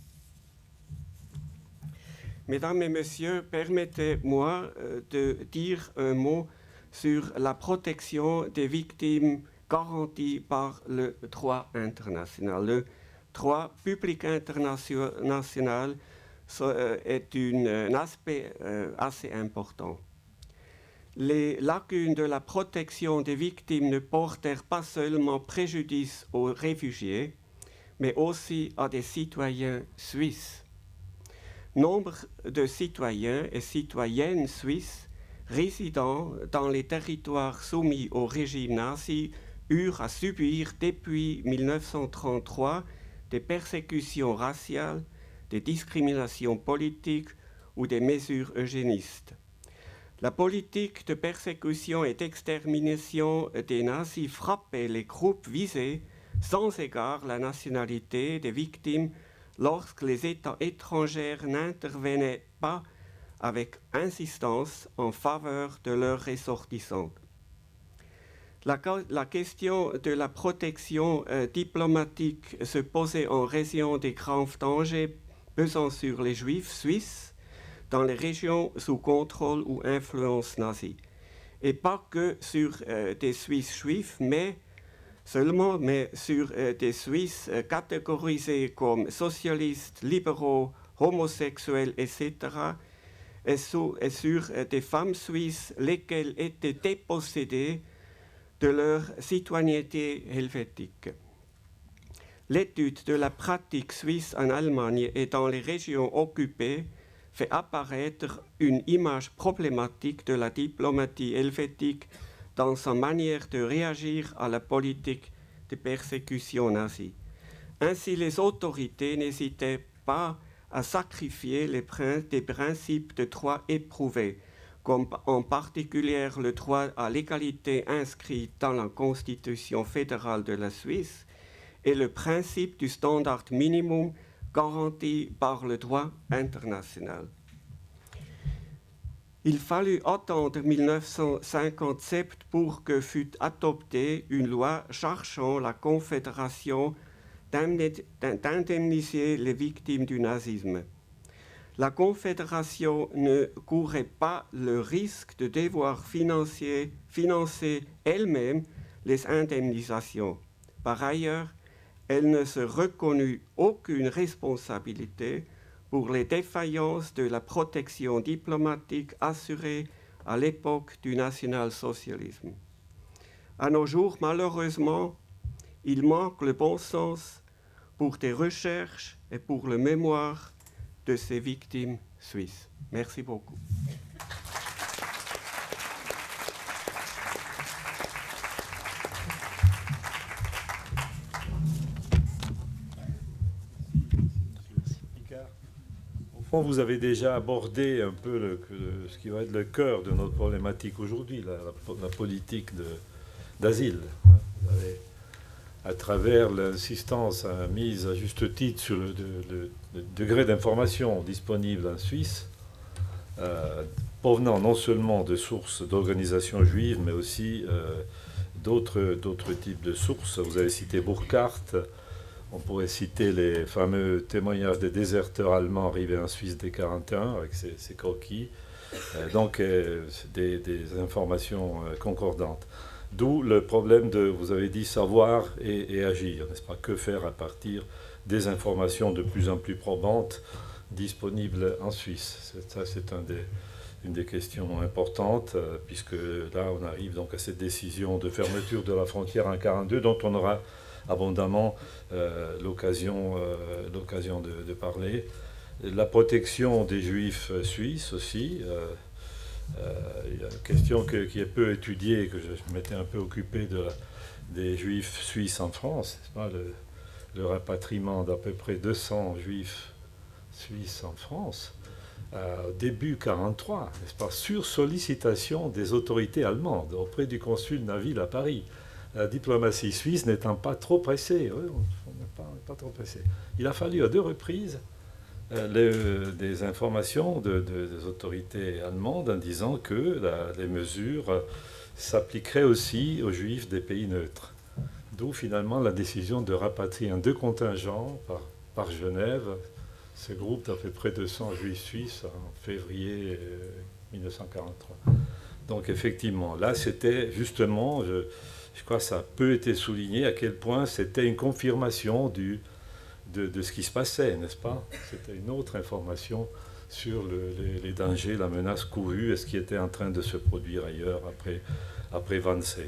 D: Mesdames et messieurs, permettez-moi de dire un mot sur la protection des victimes garantie par le droit international. Le droit public international est un aspect assez important. Les lacunes de la protection des victimes ne portèrent pas seulement préjudice aux réfugiés, mais aussi à des citoyens suisses. Nombre de citoyens et citoyennes suisses résidant dans les territoires soumis au régime nazi eurent à subir depuis 1933 des persécutions raciales, des discriminations politiques ou des mesures eugénistes. La politique de persécution et d'extermination des nazis frappait les groupes visés sans égard la nationalité des victimes lorsque les États étrangers n'intervenaient pas avec insistance en faveur de leurs ressortissants. La question de la protection diplomatique se posait en raison des graves dangers pesant sur les Juifs suisses dans les régions sous contrôle ou influence nazie. Et pas que sur des Suisses juifs, mais sur des Suisses catégorisés comme socialistes, libéraux, homosexuels, etc., et sur des femmes suisses lesquelles étaient dépossédées de leur citoyenneté helvétique. L'étude de la pratique suisse en Allemagne et dans les régions occupées fait apparaître une image problématique de la diplomatie helvétique dans sa manière de réagir à la politique de persécution nazie. Ainsi, les autorités n'hésitaient pas à sacrifier des principes de droit éprouvés, comme en particulier le droit à l'égalité inscrit dans la Constitution fédérale de la Suisse et le principe du standard minimum garanti par le droit international. Il fallut attendre 1957 pour que fût adoptée une loi chargeant la Confédération d'indemniser les victimes du nazisme. La Confédération ne courait pas le risque de devoir financer elle-même les indemnisations. Par ailleurs, elle ne se reconnut aucune responsabilité pour les défaillances de la protection diplomatique assurée à l'époque du national-socialisme. À nos jours, malheureusement, il manque le bon sens pour des recherches et pour le mémoire de ces victimes suisses. Merci beaucoup.
A: Vous avez déjà abordé un peu ce qui va être le cœur de notre problématique aujourd'hui, la politique d'asile. Vous avez, à travers l'insistance mise à juste titre sur le degré d'information disponible en Suisse, provenant non seulement de sources d'organisations juives, mais aussi d'autres types de sources. Vous avez cité Burkhardt. On pourrait citer les fameux témoignages des déserteurs allemands arrivés en Suisse dès 1941, avec ces croquis. Donc, des informations concordantes. D'où le problème de, vous avez dit, savoir et agir, n'est-ce pas? Que faire à partir des informations de plus en plus probantes disponibles en Suisse? Ça, c'est une des questions importantes, puisque là, on arrive donc à cette décision de fermeture de la frontière en 1942, dont on aura abondamment l'occasion de parler. La protection des juifs suisses aussi, il y a une question qui est peu étudiée, que je m'étais un peu occupé des juifs suisses en France, n'est-ce pas, le rapatriement d'à peu près 200 juifs suisses en France, début 1943, n'est-ce pas, sur sollicitation des autorités allemandes, auprès du consul Naville à Paris. La diplomatie suisse n'étant pas trop pressée, oui, on n'est pas trop pressé. Il a fallu à 2 reprises des informations des autorités allemandes en disant que les mesures s'appliqueraient aussi aux juifs des pays neutres. D'où finalement la décision de rapatrier 2 contingents par Genève, ce groupe d'à peu près 200 juifs suisses en février 1943. Donc effectivement, là c'était justement... Je crois que ça a peu été souligné à quel point c'était une confirmation de ce qui se passait, n'est-ce pas? C'était une autre information sur les dangers, la menace courue et ce qui était en train de se produire ailleurs après Wannsee.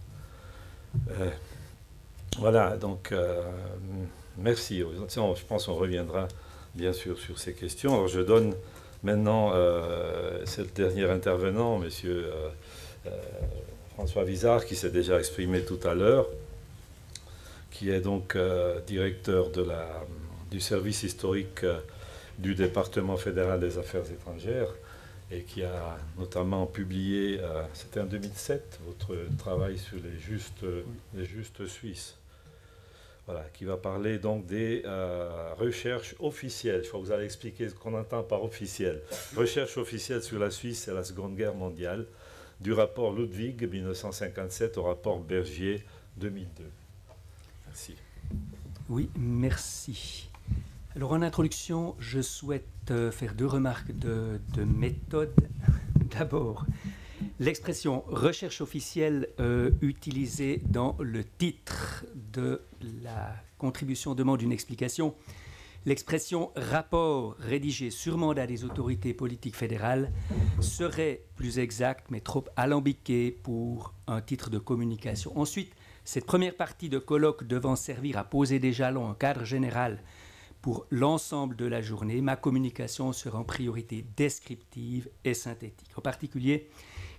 A: Voilà, donc merci. Je pense qu'on reviendra bien sûr sur ces questions. Alors je donne maintenant, c'est le dernier intervenant, monsieur... François Vizard, qui s'est déjà exprimé tout à l'heure, qui est donc directeur du service historique du département fédéral des affaires étrangères et qui a notamment publié, c'était en 2007, votre travail sur les justes suisses. Voilà, qui va parler donc des recherches officielles. Je crois que vous allez expliquer ce qu'on entend par officiel. Recherche officielle sur la Suisse et la Seconde Guerre mondiale, du rapport Ludwig 1957 au rapport Bergier 2002. Merci.
E: Oui, merci. Alors en introduction, je souhaite faire 2 remarques de méthode. D'abord, l'expression recherche officielle utilisée dans le titre de la contribution demande une explication. L'expression rapport rédigé sur mandat des autorités politiques fédérales serait plus exacte, mais trop alambiquée pour un titre de communication. Ensuite, cette première partie de colloque devant servir à poser des jalons, un cadre général pour l'ensemble de la journée, ma communication sera en priorité descriptive et synthétique. En particulier,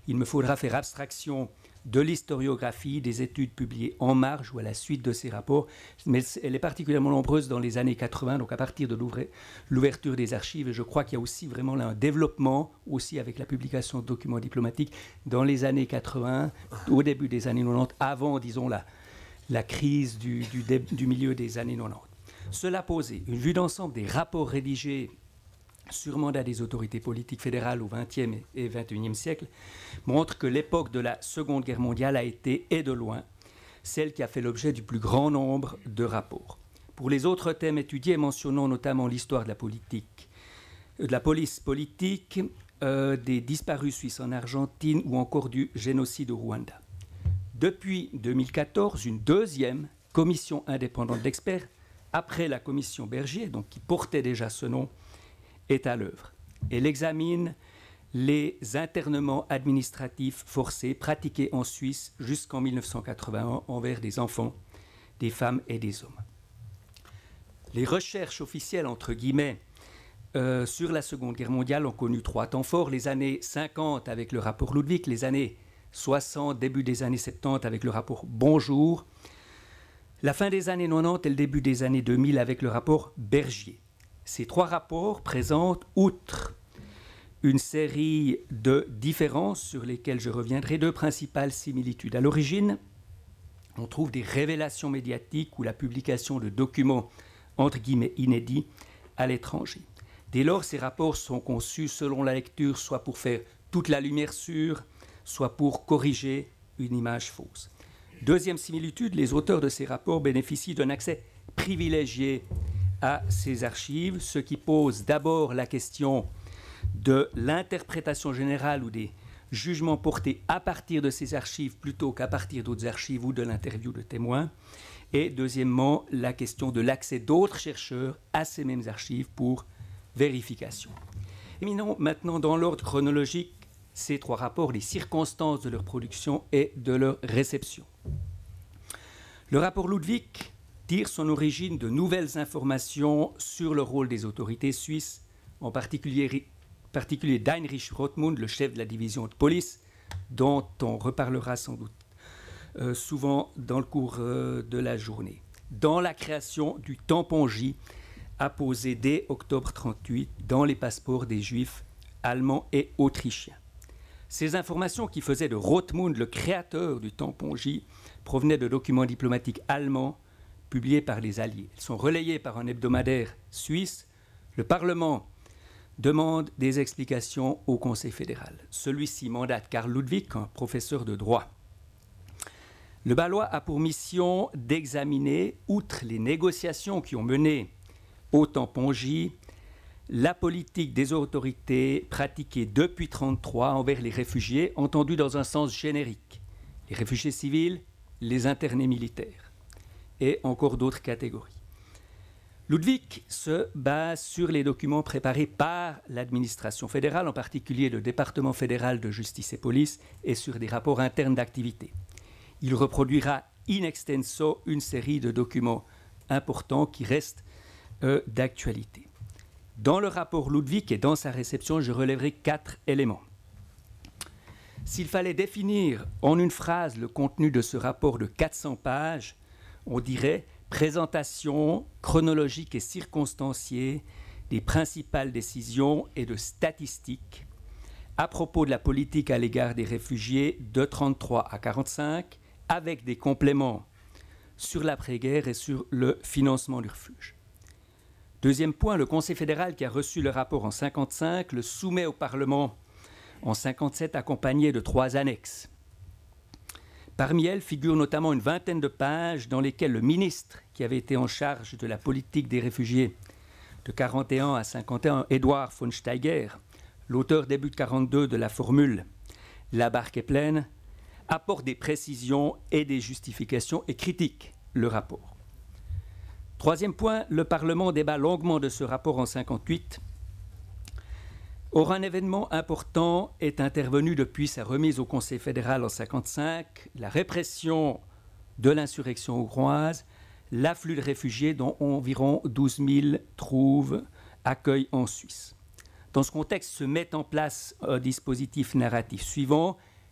E: il me faudra faire abstraction de l'historiographie, des études publiées en marge ou à la suite de ces rapports, mais elle est particulièrement nombreuse dans les années 80, donc à partir de l'ouverture des archives, et je crois qu'il y a aussi vraiment là un développement, aussi avec la publication de documents diplomatiques, dans les années 80, au début des années 90, avant, disons, la crise du milieu des années 90. Cela posé, une vue d'ensemble des rapports rédigés sur mandat des autorités politiques fédérales au XXe et XXIe siècle montre que l'époque de la Seconde Guerre mondiale a été, et de loin, celle qui a fait l'objet du plus grand nombre de rapports. Pour les autres thèmes étudiés, mentionnons notamment l'histoire de la police politique, des disparus suisses en Argentine ou encore du génocide au Rwanda. Depuis 2014, une deuxième commission indépendante d'experts, après la commission Bergier, donc qui portait déjà ce nom, est à l'œuvre. Elle examine les internements administratifs forcés pratiqués en Suisse jusqu'en 1981 envers des enfants, des femmes et des hommes. Les recherches officielles, entre guillemets, sur la Seconde Guerre mondiale ont connu 3 temps forts. Les années 50 avec le rapport Ludwig, les années 60, début des années 70 avec le rapport Bonjour, la fin des années 90 et le début des années 2000 avec le rapport Bergier. Ces 3 rapports présentent, outre une série de différences sur lesquelles je reviendrai, 2 principales similitudes. À l'origine, on trouve des révélations médiatiques ou la publication de documents entre guillemets inédits à l'étranger. Dès lors, ces rapports sont conçus selon la lecture, soit pour faire toute la lumière sur, soit pour corriger une image fausse. Deuxième similitude, les auteurs de ces rapports bénéficient d'un accès privilégié à ces archives, ce qui pose d'abord la question de l'interprétation générale ou des jugements portés à partir de ces archives plutôt qu'à partir d'autres archives ou de l'interview de témoins. Et deuxièmement, la question de l'accès d'autres chercheurs à ces mêmes archives pour vérification. Éminons maintenant dans l'ordre chronologique ces 3 rapports, les circonstances de leur production et de leur réception. Le rapport Ludwig tire son origine de nouvelles informations sur le rôle des autorités suisses, en particulier d'Heinrich Rothmund, le chef de la division de police, dont on reparlera sans doute souvent dans le cours de la journée, dans la création du tampon J apposé dès octobre 1938 dans les passeports des Juifs allemands et autrichiens. Ces informations qui faisaient de Rothmund le créateur du tampon J provenaient de documents diplomatiques allemands publiés par les Alliés. Elles sont relayées par un hebdomadaire suisse. Le Parlement demande des explications au Conseil fédéral. Celui-ci mandate Karl Ludwig, un professeur de droit. Le Balois a pour mission d'examiner, outre les négociations qui ont mené au tampon J, la politique des autorités pratiquée depuis 1933 envers les réfugiés, entendue dans un sens générique. Les réfugiés civils, les internés militaires et encore d'autres catégories. Ludwig se base sur les documents préparés par l'administration fédérale, en particulier le département fédéral de justice et police, et sur des rapports internes d'activité. Il reproduira in extenso une série de documents importants qui restent d'actualité. Dans le rapport Ludwig et dans sa réception, je relèverai 4 éléments. S'il fallait définir en une phrase le contenu de ce rapport de 400 pages, on dirait présentation chronologique et circonstanciée des principales décisions et de statistiques à propos de la politique à l'égard des réfugiés de 1933 à 1945, avec des compléments sur l'après-guerre et sur le financement du refuge. Deuxième point, le Conseil fédéral qui a reçu le rapport en 1955 le soumet au Parlement en 1957 accompagné de 3 annexes. Parmi elles figurent notamment une vingtaine de pages dans lesquelles le ministre qui avait été en charge de la politique des réfugiés de 1941 à 1951, Eduard von Steiger, l'auteur début de 1942 de la formule « La barque est pleine », apporte des précisions et des justifications et critique le rapport. Troisième point, le Parlement débat longuement de ce rapport en 1958. Or, un événement important est intervenu depuis sa remise au Conseil fédéral en 1955, la répression de l'insurrection hongroise, l'afflux de réfugiés dont environ 12 000 trouvent accueil en Suisse. Dans ce contexte se met en place un dispositif narratif suivant.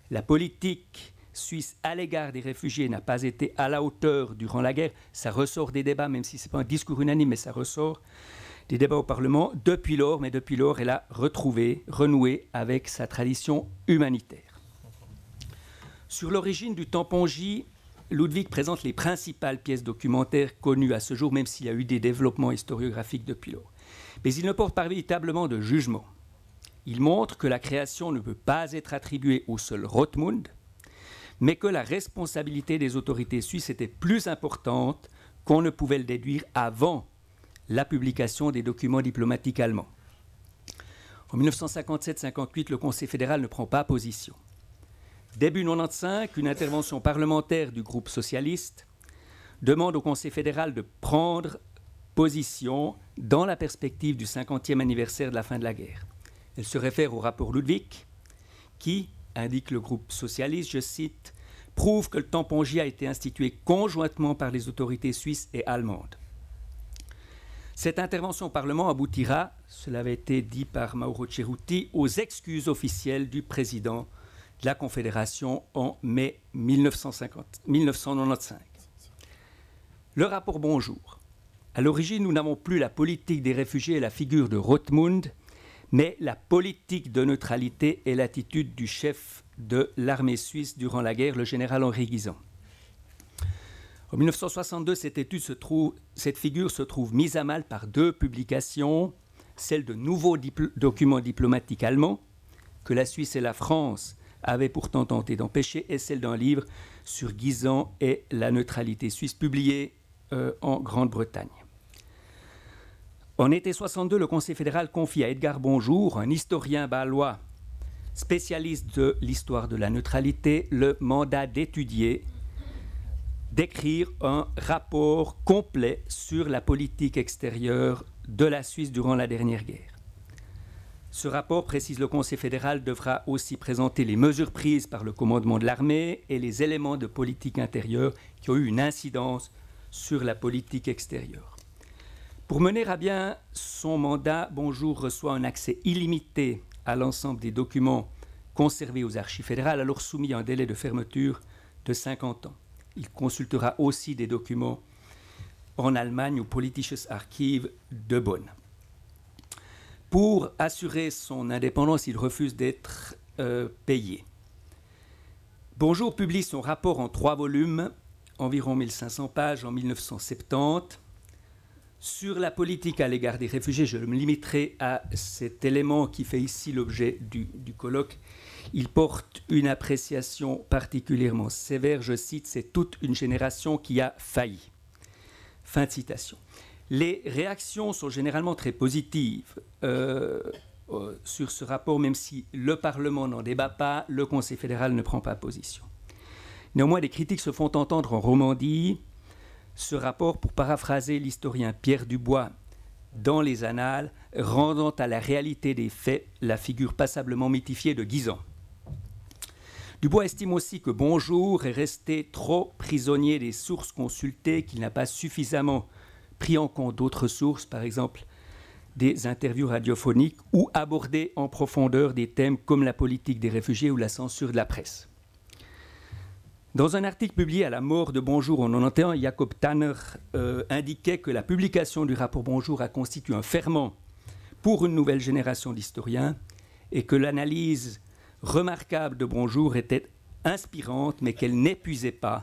E: La politique suisse à l'égard des réfugiés n'a pas été à la hauteur durant la guerre. Ça ressort des débats, même si ce n'est pas un discours unanime, mais ça ressort des débats au Parlement. Depuis lors, elle a renoué avec sa tradition humanitaire. Sur l'origine du tampon J, Ludwig présente les principales pièces documentaires connues à ce jour, même s'il y a eu des développements historiographiques depuis lors. Mais il ne porte pas véritablement de jugement. Il montre que la création ne peut pas être attribuée au seul Rothmund, mais que la responsabilité des autorités suisses était plus importante qu'on ne pouvait le déduire avant la publication des documents diplomatiques allemands. En 1957-58, le Conseil fédéral ne prend pas position. Début 1995, une intervention parlementaire du groupe socialiste demande au Conseil fédéral de prendre position dans la perspective du 50e anniversaire de la fin de la guerre. Elle se réfère au rapport Ludwig qui, indique le groupe socialiste, je cite, « prouve que le tampon J a été institué conjointement par les autorités suisses et allemandes ». Cette intervention au Parlement aboutira, cela avait été dit par Mauro Cerutti, aux excuses officielles du président de la Confédération en mai 1995. Le rapport Bonjour. À l'origine, nous n'avons plus la politique des réfugiés et la figure de Rothmund, mais la politique de neutralité et l'attitude du chef de l'armée suisse durant la guerre, le général Henri Guisan. En 1962, cette figure se trouve mise à mal par deux publications, celle de nouveaux documents diplomatiques allemands, que la Suisse et la France avaient pourtant tenté d'empêcher, et celle d'un livre sur Guisan et la neutralité suisse, publié en Grande-Bretagne. En été 62, le Conseil fédéral confie à Edgar Bonjour, un historien bâlois spécialiste de l'histoire de la neutralité, le mandat d'étudier, d'écrire un rapport complet sur la politique extérieure de la Suisse durant la dernière guerre. Ce rapport, précise le Conseil fédéral, devra aussi présenter les mesures prises par le commandement de l'armée et les éléments de politique intérieure qui ont eu une incidence sur la politique extérieure. Pour mener à bien son mandat, Bonjour reçoit un accès illimité à l'ensemble des documents conservés aux archives fédérales, alors soumis à un délai de fermeture de 50 ans. Il consultera aussi des documents en Allemagne au Politisches Archiv de Bonn. Pour assurer son indépendance, il refuse d'être payé. Bonjour publie son rapport en 3 volumes, environ 1500 pages, en 1970. Sur la politique à l'égard des réfugiés, je me limiterai à cet élément qui fait ici l'objet du colloque. Il porte une appréciation particulièrement sévère. Je cite, « c'est toute une génération qui a failli ». Fin de citation. Les réactions sont généralement très positives sur ce rapport, même si le Parlement n'en débat pas, le Conseil fédéral ne prend pas position. Néanmoins, des critiques se font entendre en Romandie. Ce rapport, pour paraphraser l'historien Pierre Dubois dans les Annales, rendant à la réalité des faits la figure passablement mythifiée de Guisan. Dubois estime aussi que Bonjour est resté trop prisonnier des sources consultées, qu'il n'a pas suffisamment pris en compte d'autres sources, par exemple des interviews radiophoniques, ou abordé en profondeur des thèmes comme la politique des réfugiés ou la censure de la presse. Dans un article publié à la mort de Bonjour en 1991, Jacob Tanner indiquait que la publication du rapport Bonjour a constitué un ferment pour une nouvelle génération d'historiens et que l'analyse remarquable de Bonjour était inspirante, mais qu'elle n'épuisait pas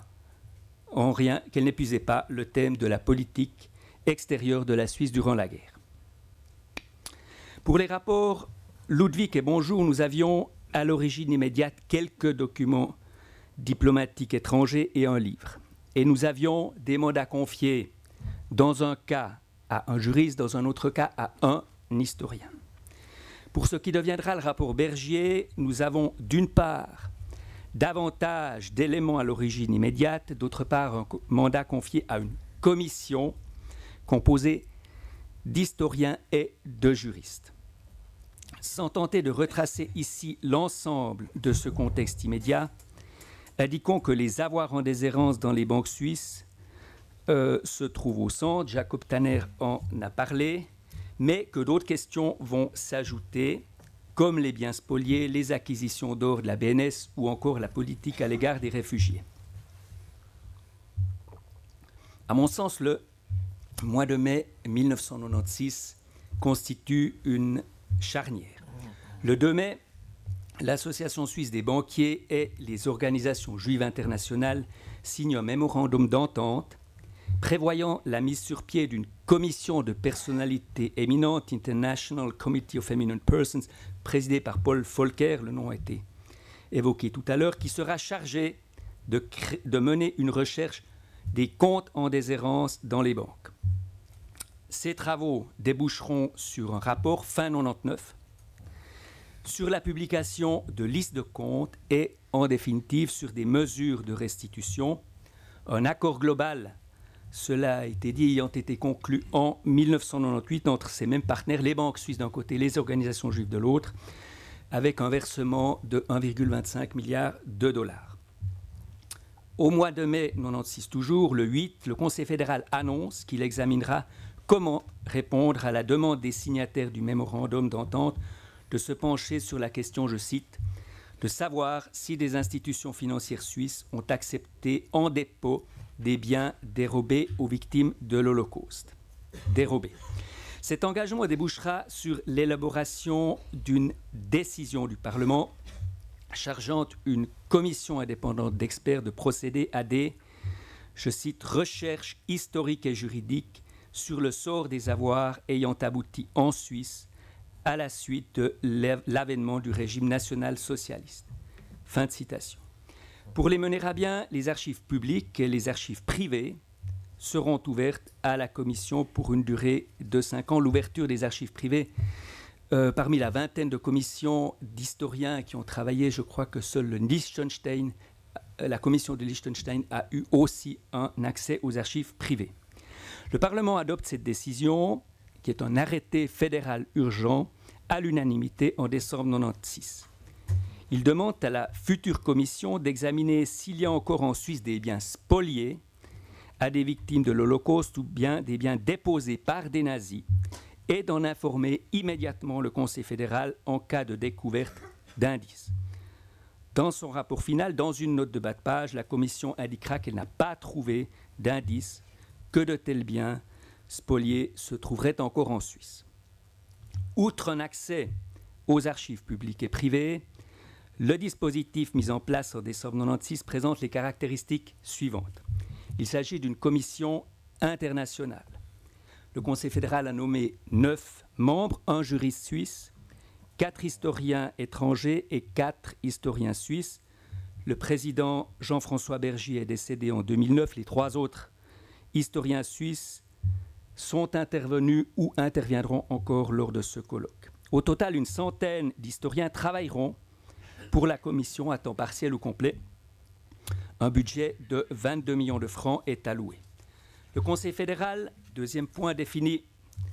E: le thème de la politique extérieure de la Suisse durant la guerre. Pour les rapports Ludwig et Bonjour, nous avions à l'origine immédiate quelques documents diplomatiques étrangers et un livre. Et nous avions des mandats confiés dans un cas à un juriste, dans un autre cas à un historien. Pour ce qui deviendra le rapport Bergier, nous avons d'une part davantage d'éléments à l'origine immédiate, d'autre part un mandat confié à une commission composée d'historiens et de juristes. Sans tenter de retracer ici l'ensemble de ce contexte immédiat, indiquons que les avoirs en déshérence dans les banques suisses se trouvent au centre. Jacob Tanner en a parlé, mais que d'autres questions vont s'ajouter, comme les biens spoliés, les acquisitions d'or de la BNS ou encore la politique à l'égard des réfugiés. À mon sens, le mois de mai 1996 constitue une charnière. Le 2 mai, l'Association suisse des banquiers et les organisations juives internationales signent un mémorandum d'entente prévoyant la mise sur pied d'une commission de personnalités éminentes, International Committee of Eminent Persons, présidée par Paul Volcker, le nom a été évoqué tout à l'heure, qui sera chargée de mener une recherche des comptes en déshérence dans les banques. Ces travaux déboucheront sur un rapport fin 99 sur la publication de listes de comptes et, en définitive, sur des mesures de restitution. Un accord global, cela a été dit, ayant été conclu en 1998 entre ces mêmes partenaires, les banques suisses d'un côté, les organisations juives de l'autre, avec un versement de 1,25 milliard de dollars. Au mois de mai 1996 toujours, le 8, le Conseil fédéral annonce qu'il examinera comment répondre à la demande des signataires du mémorandum d'entente de se pencher sur la question, je cite, de savoir si des institutions financières suisses ont accepté en dépôt des biens dérobés aux victimes de l'Holocauste. Dérobés. Cet engagement débouchera sur l'élaboration d'une décision du Parlement chargeant une commission indépendante d'experts de procéder à des, je cite, recherches historiques et juridiques sur le sort des avoirs ayant abouti en Suisse à la suite de l'avènement du régime national socialiste. Fin de citation. Pour les mener à bien, les archives publiques et les archives privées seront ouvertes à la commission pour une durée de 5 ans. L'ouverture des archives privées, parmi la vingtaine de commissions d'historiens qui ont travaillé, je crois que seul le Liechtenstein, la commission de Liechtenstein a eu aussi un accès aux archives privées. Le Parlement adopte cette décision, qui est un arrêté fédéral urgent, à l'unanimité en décembre 1996. Il demande à la future commission d'examiner s'il y a encore en Suisse des biens spoliés à des victimes de l'Holocauste ou bien des biens déposés par des nazis et d'en informer immédiatement le Conseil fédéral en cas de découverte d'indices. Dans son rapport final, dans une note de bas de page, la commission indiquera qu'elle n'a pas trouvé d'indices que de tels biens spoliés se trouveraient encore en Suisse. Outre un accès aux archives publiques et privées, le dispositif mis en place en décembre 1996 présente les caractéristiques suivantes. Il s'agit d'une commission internationale. Le Conseil fédéral a nommé 9 membres, un juriste suisse, 4 historiens étrangers et 4 historiens suisses. Le président Jean-François Bergy est décédé en 2009. Les 3 autres historiens suisses sont intervenus ou interviendront encore lors de ce colloque. Au total, une centaine d'historiens travailleront pour la commission à temps partiel ou complet. Un budget de 22 millions de francs est alloué. Le Conseil fédéral, deuxième point, définit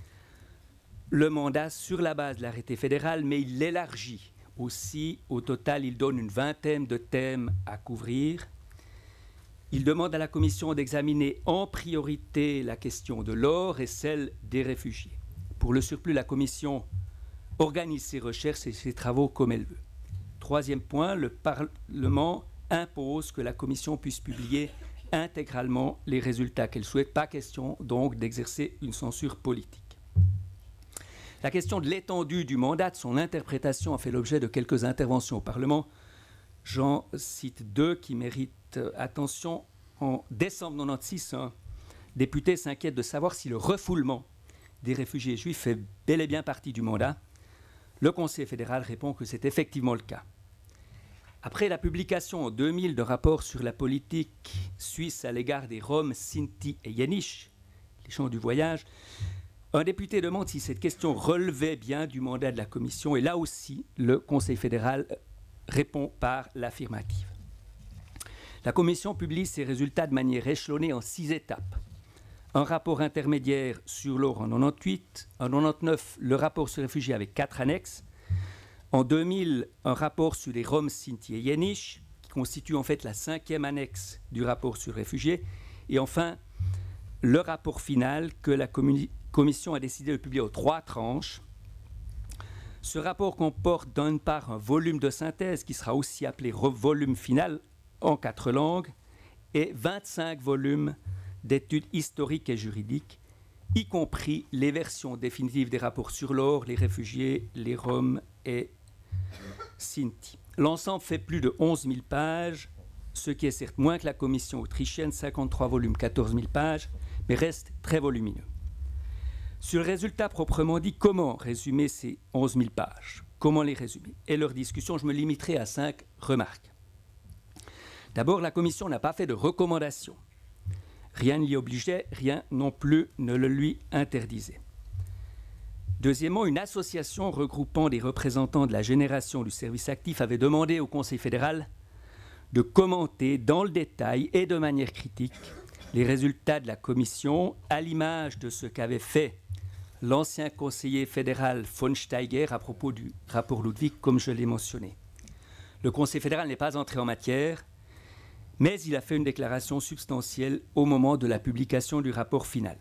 E: le mandat sur la base de l'arrêté fédéral, mais il l'élargit aussi. Au total, il donne une vingtaine de thèmes à couvrir. Il demande à la Commission d'examiner en priorité la question de l'or et celle des réfugiés. Pour le surplus, la Commission organise ses recherches et ses travaux comme elle veut. Troisième point, le Parlement impose que la Commission puisse publier intégralement les résultats qu'elle souhaite. Pas question donc d'exercer une censure politique. La question de l'étendue du mandat, de son interprétation, a fait l'objet de quelques interventions au Parlement. J'en cite 2 qui méritent attention. En décembre 1996, un député s'inquiète de savoir si le refoulement des réfugiés juifs fait bel et bien partie du mandat. Le Conseil fédéral répond que c'est effectivement le cas. Après la publication en 2000 d'un rapport sur la politique suisse à l'égard des Roms, Sinti et Yenish, les gens du voyage, un député demande si cette question relevait bien du mandat de la Commission, et là aussi, le Conseil fédéral répond par l'affirmative. La Commission publie ses résultats de manière échelonnée en 6 étapes. Un rapport intermédiaire sur l'or en 1998, en 1999, le rapport sur les réfugiés avec 4 annexes. En 2000, un rapport sur les Roms, Sinti et Yenish, qui constitue en fait la 5e annexe du rapport sur les réfugiés. Et enfin, le rapport final que la Commission a décidé de publier aux 3 tranches. Ce rapport comporte d'une part un volume de synthèse qui sera aussi appelé volume final en 4 langues et 25 volumes d'études historiques et juridiques, y compris les versions définitives des rapports sur l'or, les réfugiés, les Roms et Sinti. L'ensemble fait plus de 11 000 pages, ce qui est certes moins que la commission autrichienne, 53 volumes, 14 000 pages, mais reste très volumineux. Sur le résultat proprement dit, comment résumer ces 11 000 pages? Comment les résumer? Et leur discussion, je me limiterai à 5 remarques. D'abord, la Commission n'a pas fait de recommandations. Rien ne l'y obligeait, rien non plus ne le lui interdisait. Deuxièmement, une association regroupant des représentants de la génération du service actif avait demandé au Conseil fédéral de commenter dans le détail et de manière critique les résultats de la Commission, à l'image de ce qu'avait fait l'ancien conseiller fédéral von Steiger à propos du rapport Ludwig, comme je l'ai mentionné. Le Conseil fédéral n'est pas entré en matière, mais il a fait une déclaration substantielle au moment de la publication du rapport final.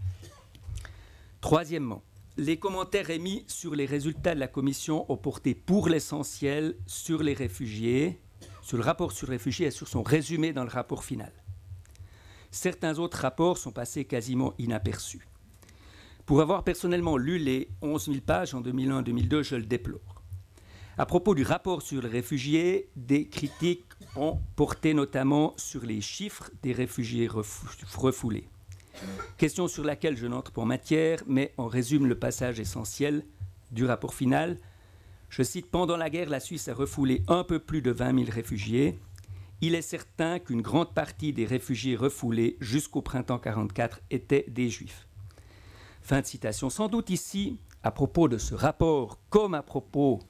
E: Troisièmement, les commentaires émis sur les résultats de la Commission ont porté pour l'essentiel sur les réfugiés, sur le rapport sur les réfugiés et sur son résumé dans le rapport final. Certains autres rapports sont passés quasiment inaperçus. Pour avoir personnellement lu les 11 000 pages en 2001-2002, je le déplore. À propos du rapport sur les réfugiés, des critiques ont porté notamment sur les chiffres des réfugiés refoulés. Question sur laquelle je n'entre pas en matière, mais on résume le passage essentiel du rapport final. Je cite, « Pendant la guerre, la Suisse a refoulé un peu plus de 20 000 réfugiés. Il est certain qu'une grande partie des réfugiés refoulés jusqu'au printemps 1944 étaient des Juifs. » Fin de citation. Sans doute ici, à propos de ce rapport, comme à propos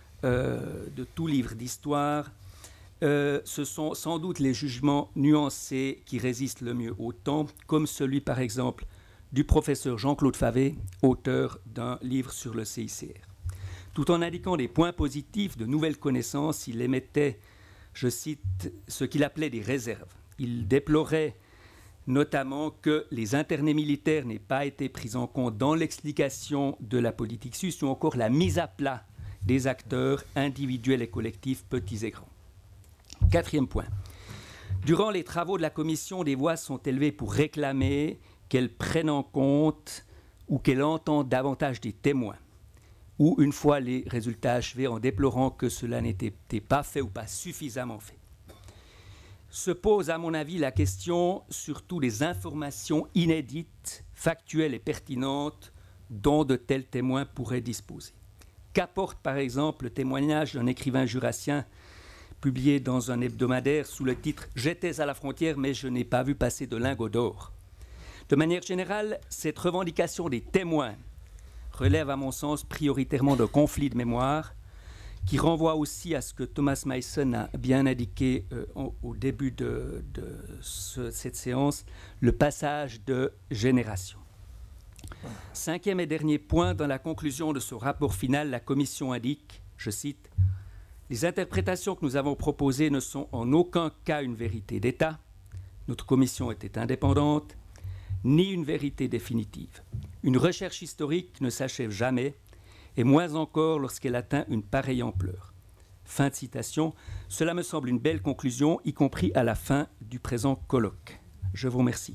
E: de tout livre d'histoire, ce sont sans doute les jugements nuancés qui résistent le mieux au temps, comme celui par exemple du professeur Jean-Claude Favé, auteur d'un livre sur le CICR. Tout en indiquant des points positifs, de nouvelles connaissances, il émettait, je cite, ce qu'il appelait des réserves. Il déplorait notamment que les internés militaires n'aient pas été pris en compte dans l'explication de la politique suisse ou encore la mise à plat des acteurs individuels et collectifs, petits et grands. Quatrième point. Durant les travaux de la Commission, des voix sont élevées pour réclamer qu'elle prenne en compte ou qu'elle entende davantage des témoins, ou une fois les résultats achevés en déplorant que cela n'était pas fait ou pas suffisamment fait. Se pose à mon avis la question surtout des informations inédites, factuelles et pertinentes dont de tels témoins pourraient disposer. Qu'apporte par exemple le témoignage d'un écrivain jurassien publié dans un hebdomadaire sous le titre « J'étais à la frontière mais je n'ai pas vu passer de lingots d'or ». De manière générale, cette revendication des témoins relève à mon sens prioritairement de conflits de mémoire qui renvoie aussi à ce que Thomas Meissen a bien indiqué au début de cette séance, le passage de génération. Cinquième et dernier point, dans la conclusion de ce rapport final, la Commission indique, je cite, « Les interprétations que nous avons proposées ne sont en aucun cas une vérité d'État, notre Commission était indépendante, ni une vérité définitive. Une recherche historique ne s'achève jamais, et moins encore lorsqu'elle atteint une pareille ampleur. » Fin de citation. Cela me semble une belle conclusion, y compris à la fin du présent colloque. Je vous remercie.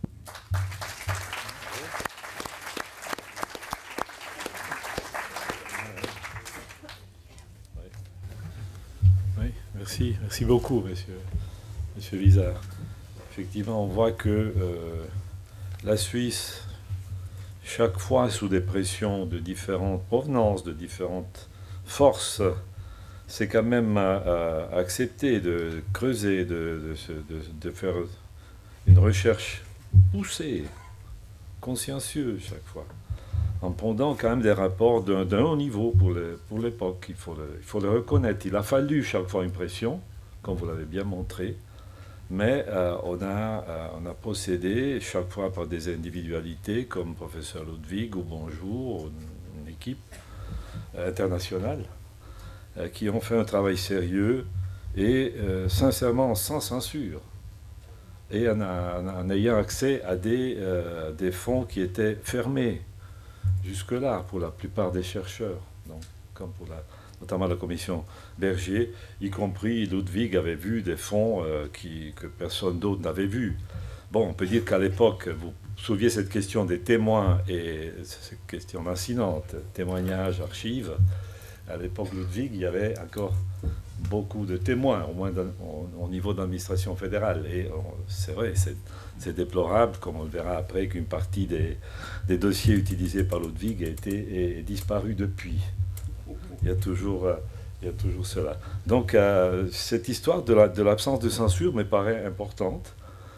A: Oui, merci beaucoup, monsieur Vizard. Effectivement, on voit que la Suisse, chaque fois sous des pressions de différentes provenances, de différentes forces, c'est quand même accepter de creuser, de faire une recherche poussée, consciencieuse chaque fois, en pondant quand même des rapports d'un haut niveau pour l'époque. Il faut le reconnaître. Il a fallu chaque fois une pression, comme vous l'avez bien montré, mais on a procédé chaque fois par des individualités comme professeur Ludwig ou Bonjour, une équipe internationale, qui ont fait un travail sérieux et sincèrement sans censure, et en ayant accès à des fonds qui étaient fermés jusque-là pour la plupart des chercheurs. Donc, comme pour notamment la commission Bergier, y compris Ludwig avait vu des fonds que personne d'autre n'avait vus. Bon, on peut dire qu'à l'époque, vous souleviez cette question des témoins et cette question lancinante, témoignages, archives. À l'époque Ludwig, il y avait encore beaucoup de témoins, au moins au niveau de l'administration fédérale. Et c'est vrai, c'est déplorable, comme on le verra après, qu'une partie des dossiers utilisés par Ludwig ait disparu depuis. Il y a toujours cela. Donc, cette histoire de l'absence de censure me paraît importante.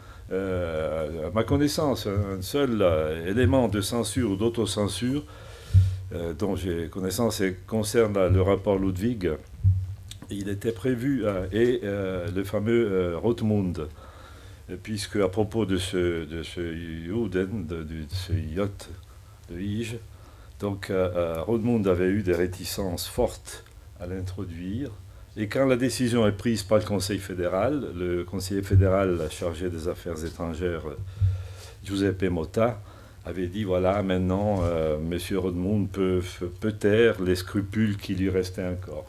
A: À ma connaissance, un seul élément de censure ou d'autocensure dont j'ai connaissance concerne le rapport Ludwig. Il était prévu, et le fameux Rothmund, puisque à propos de ce Juden, de ce yacht de Ige, donc Rothmund avait eu des réticences fortes à l'introduire, et quand la décision est prise par le Conseil fédéral, le conseiller fédéral chargé des affaires étrangères, Giuseppe Motta, avait dit, voilà, maintenant, M. Rothmund peut taire les scrupules qui lui restaient encore.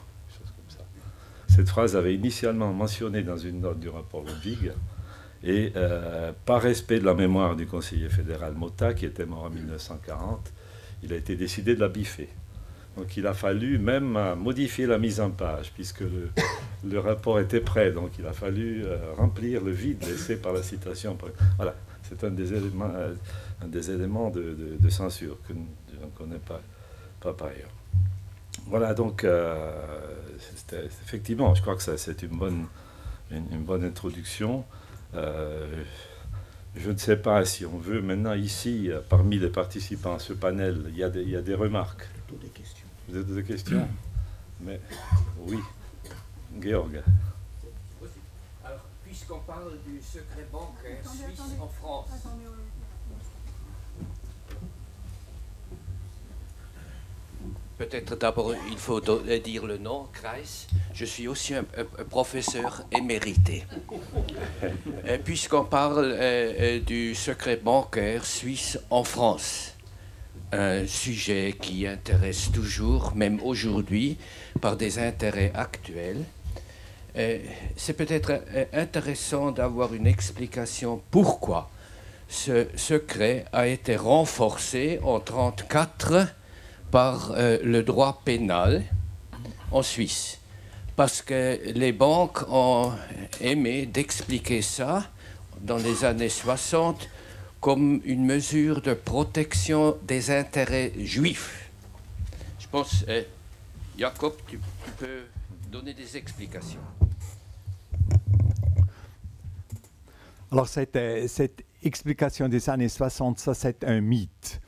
A: Cette phrase avait initialement mentionné dans une note du rapport Ludwig, et par respect de la mémoire du conseiller fédéral Motta, qui était mort en 1940, il a été décidé de la biffer. Donc il a fallu même modifier la mise en page, puisque le rapport était prêt, donc il a fallu remplir le vide laissé par la citation. Voilà, c'est un des éléments de censure que je ne connais pas par ailleurs. Voilà, donc, effectivement, je crois que c'est une bonne introduction. Je ne sais pas si on veut maintenant ici, parmi les participants à ce panel, il y a des remarques.
F: Des questions.
A: Vous avez des questions? Mais oui, Georg.
F: Alors, puisqu'on parle du secret bancaire suisse en France, peut-être d'abord il faut dire le nom, Kreis. Je suis aussi un professeur émérité. Puisqu'on parle du secret bancaire suisse en France, un sujet qui intéresse toujours, même aujourd'hui, par des intérêts actuels, c'est peut-être intéressant d'avoir une explication pourquoi ce secret a été renforcé en 1934 par le droit pénal en Suisse. Parce que les banques ont aimé d'expliquer ça dans les années 60 comme une mesure de protection des intérêts juifs. Je pense, Jacob, tu peux donner des explications.
C: Alors cette explication des années 60, ça c'est un mythe.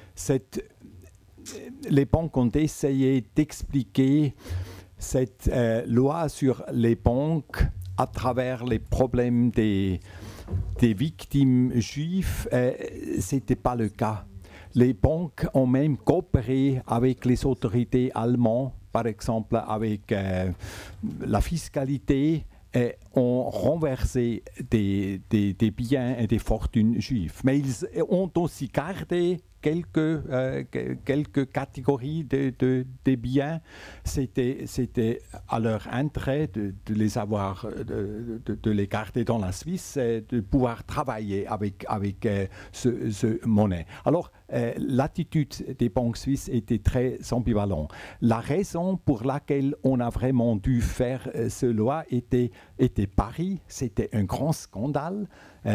C: Les banques ont essayé d'expliquer cette loi sur les banques à travers les problèmes des victimes juives. Ce n'était pas le cas. Les banques ont même coopéré avec les autorités allemandes, par exemple avec la fiscalité, et ont renversé des biens et des fortunes juives. Mais ils ont aussi gardé quelques catégories de biens. C'était à leur intérêt de les avoir, de les garder dans la Suisse, de pouvoir travailler avec ce monnaie. Alors, l'attitude des banques suisses était très ambivalente. La raison pour laquelle on a vraiment dû faire ce loi était Paris. C'était un grand scandale.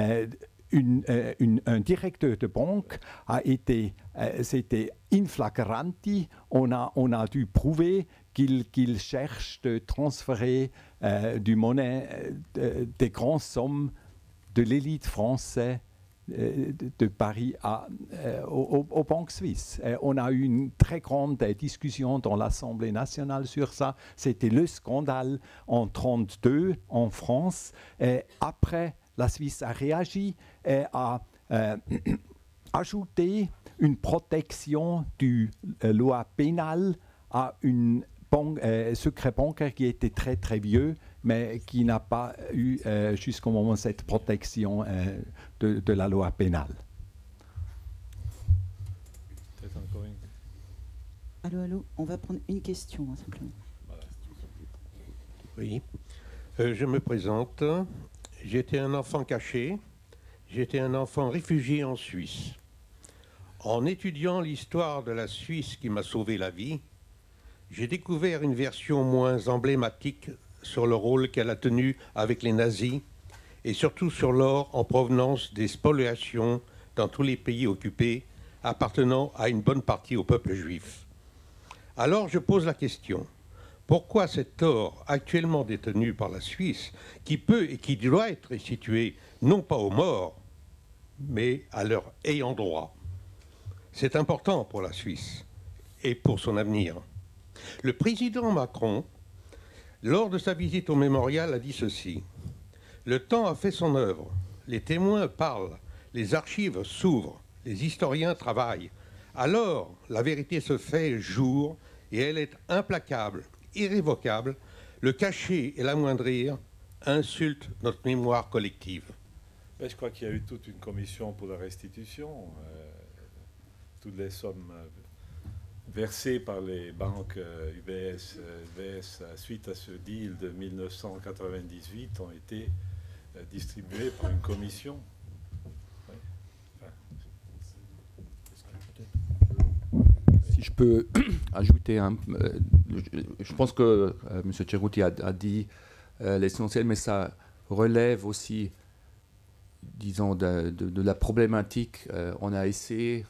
C: Un directeur de banque c'était in flagranti, on a dû prouver qu'il cherche de transférer du monnaie, des grandes sommes de l'élite française de Paris aux banques suisses. On a eu une très grande discussion dans l'Assemblée nationale sur ça. C'était le scandale en 1932 en France. Après, la Suisse a réagi et a ajouté une protection du loi pénale à une secret bancaire qui était très très vieux, mais qui n'a pas eu jusqu'au moment cette protection de la loi pénale.
G: Allô, allô, on va prendre une question, hein, simplement.
H: Oui, je me présente. J'étais un enfant caché, j'étais un enfant réfugié en Suisse. En étudiant l'histoire de la Suisse qui m'a sauvé la vie, j'ai découvert une version moins emblématique sur le rôle qu'elle a tenu avec les nazis et surtout sur l'or en provenance des spoliations dans tous les pays occupés appartenant à une bonne partie au peuple juif. Alors je pose la question, pourquoi cet or actuellement détenu par la Suisse, qui peut et qui doit être restitué non pas aux morts, mais à leurs ayants droit? C'est important pour la Suisse et pour son avenir. Le président Macron, lors de sa visite au mémorial, a dit ceci. Le temps a fait son œuvre. Les témoins parlent, les archives s'ouvrent, les historiens travaillent. Alors, la vérité se fait jour et elle est implacable, irrévocable. Le cacher et l'amoindrir insultent notre mémoire collective.
A: Je crois qu'il y a eu toute une commission pour la restitution. Toutes les sommes versées par les banques UBS, UBS suite à ce deal de 1998 ont été distribuées par une commission. Oui.
B: Si je peux ajouter je pense que M. Cerutti a dit l'essentiel, mais ça relève aussi, disons, de la problématique. On a essayé,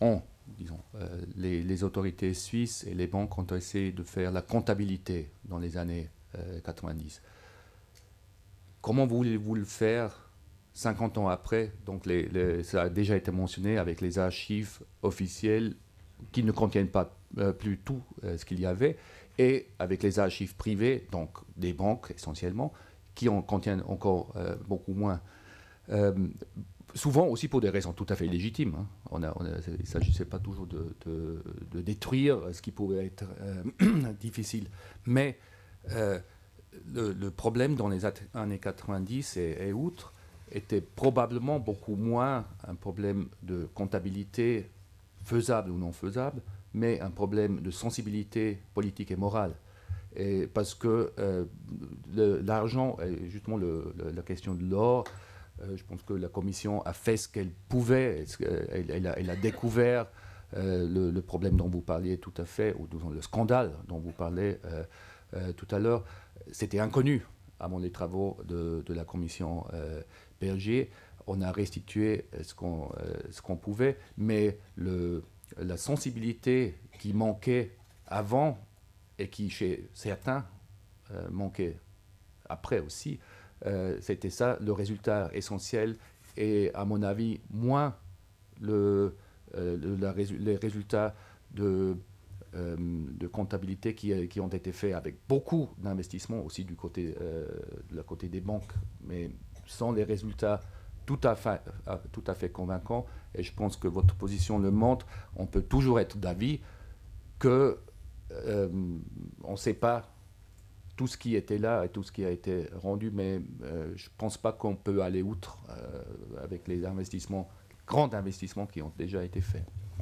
B: les autorités suisses et les banques ont essayé de faire la comptabilité dans les années 90. Comment voulez-vous le faire 50 ans après? Donc ça a déjà été mentionné avec les archives officielles qui ne contiennent pas plus tout ce qu'il y avait, et avec les archives privées, donc des banques essentiellement, qui en contiennent encore beaucoup moins. Souvent aussi pour des raisons tout à fait légitimes. Hein. Il ne s'agissait pas toujours de détruire ce qui pouvait être difficile. Mais le problème dans les années 90 et outre était probablement beaucoup moins un problème de comptabilité faisable ou non faisable, mais un problème de sensibilité politique et morale. Et parce que l'argent, justement la question de l'or, je pense que la Commission a fait ce qu'elle pouvait. Elle a découvert le problème dont vous parliez tout à fait, ou le scandale dont vous parlez tout à l'heure. C'était inconnu avant les travaux de la Commission Berger. On a restitué ce qu'on pouvait, mais la sensibilité qui manquait avant et qui, chez certains, manquait après aussi, c'était ça le résultat essentiel, et à mon avis moins les résultats de comptabilité qui ont été faits avec beaucoup d'investissements aussi du côté des banques, mais sans les résultats tout à fait convaincant. Et je pense que votre position le montre. On peut toujours être d'avis que on ne sait pas tout ce qui était là et tout ce qui a été rendu, mais je ne pense pas qu'on peut aller outre avec les grands investissements qui ont déjà été faits.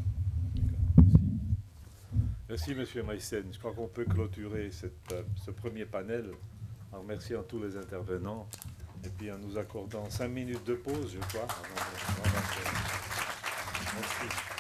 A: Merci M. Meissen. Je crois qu'on peut clôturer ce premier panel en remerciant tous les intervenants et puis en nous accordant 5 minutes de pause, je crois. Merci.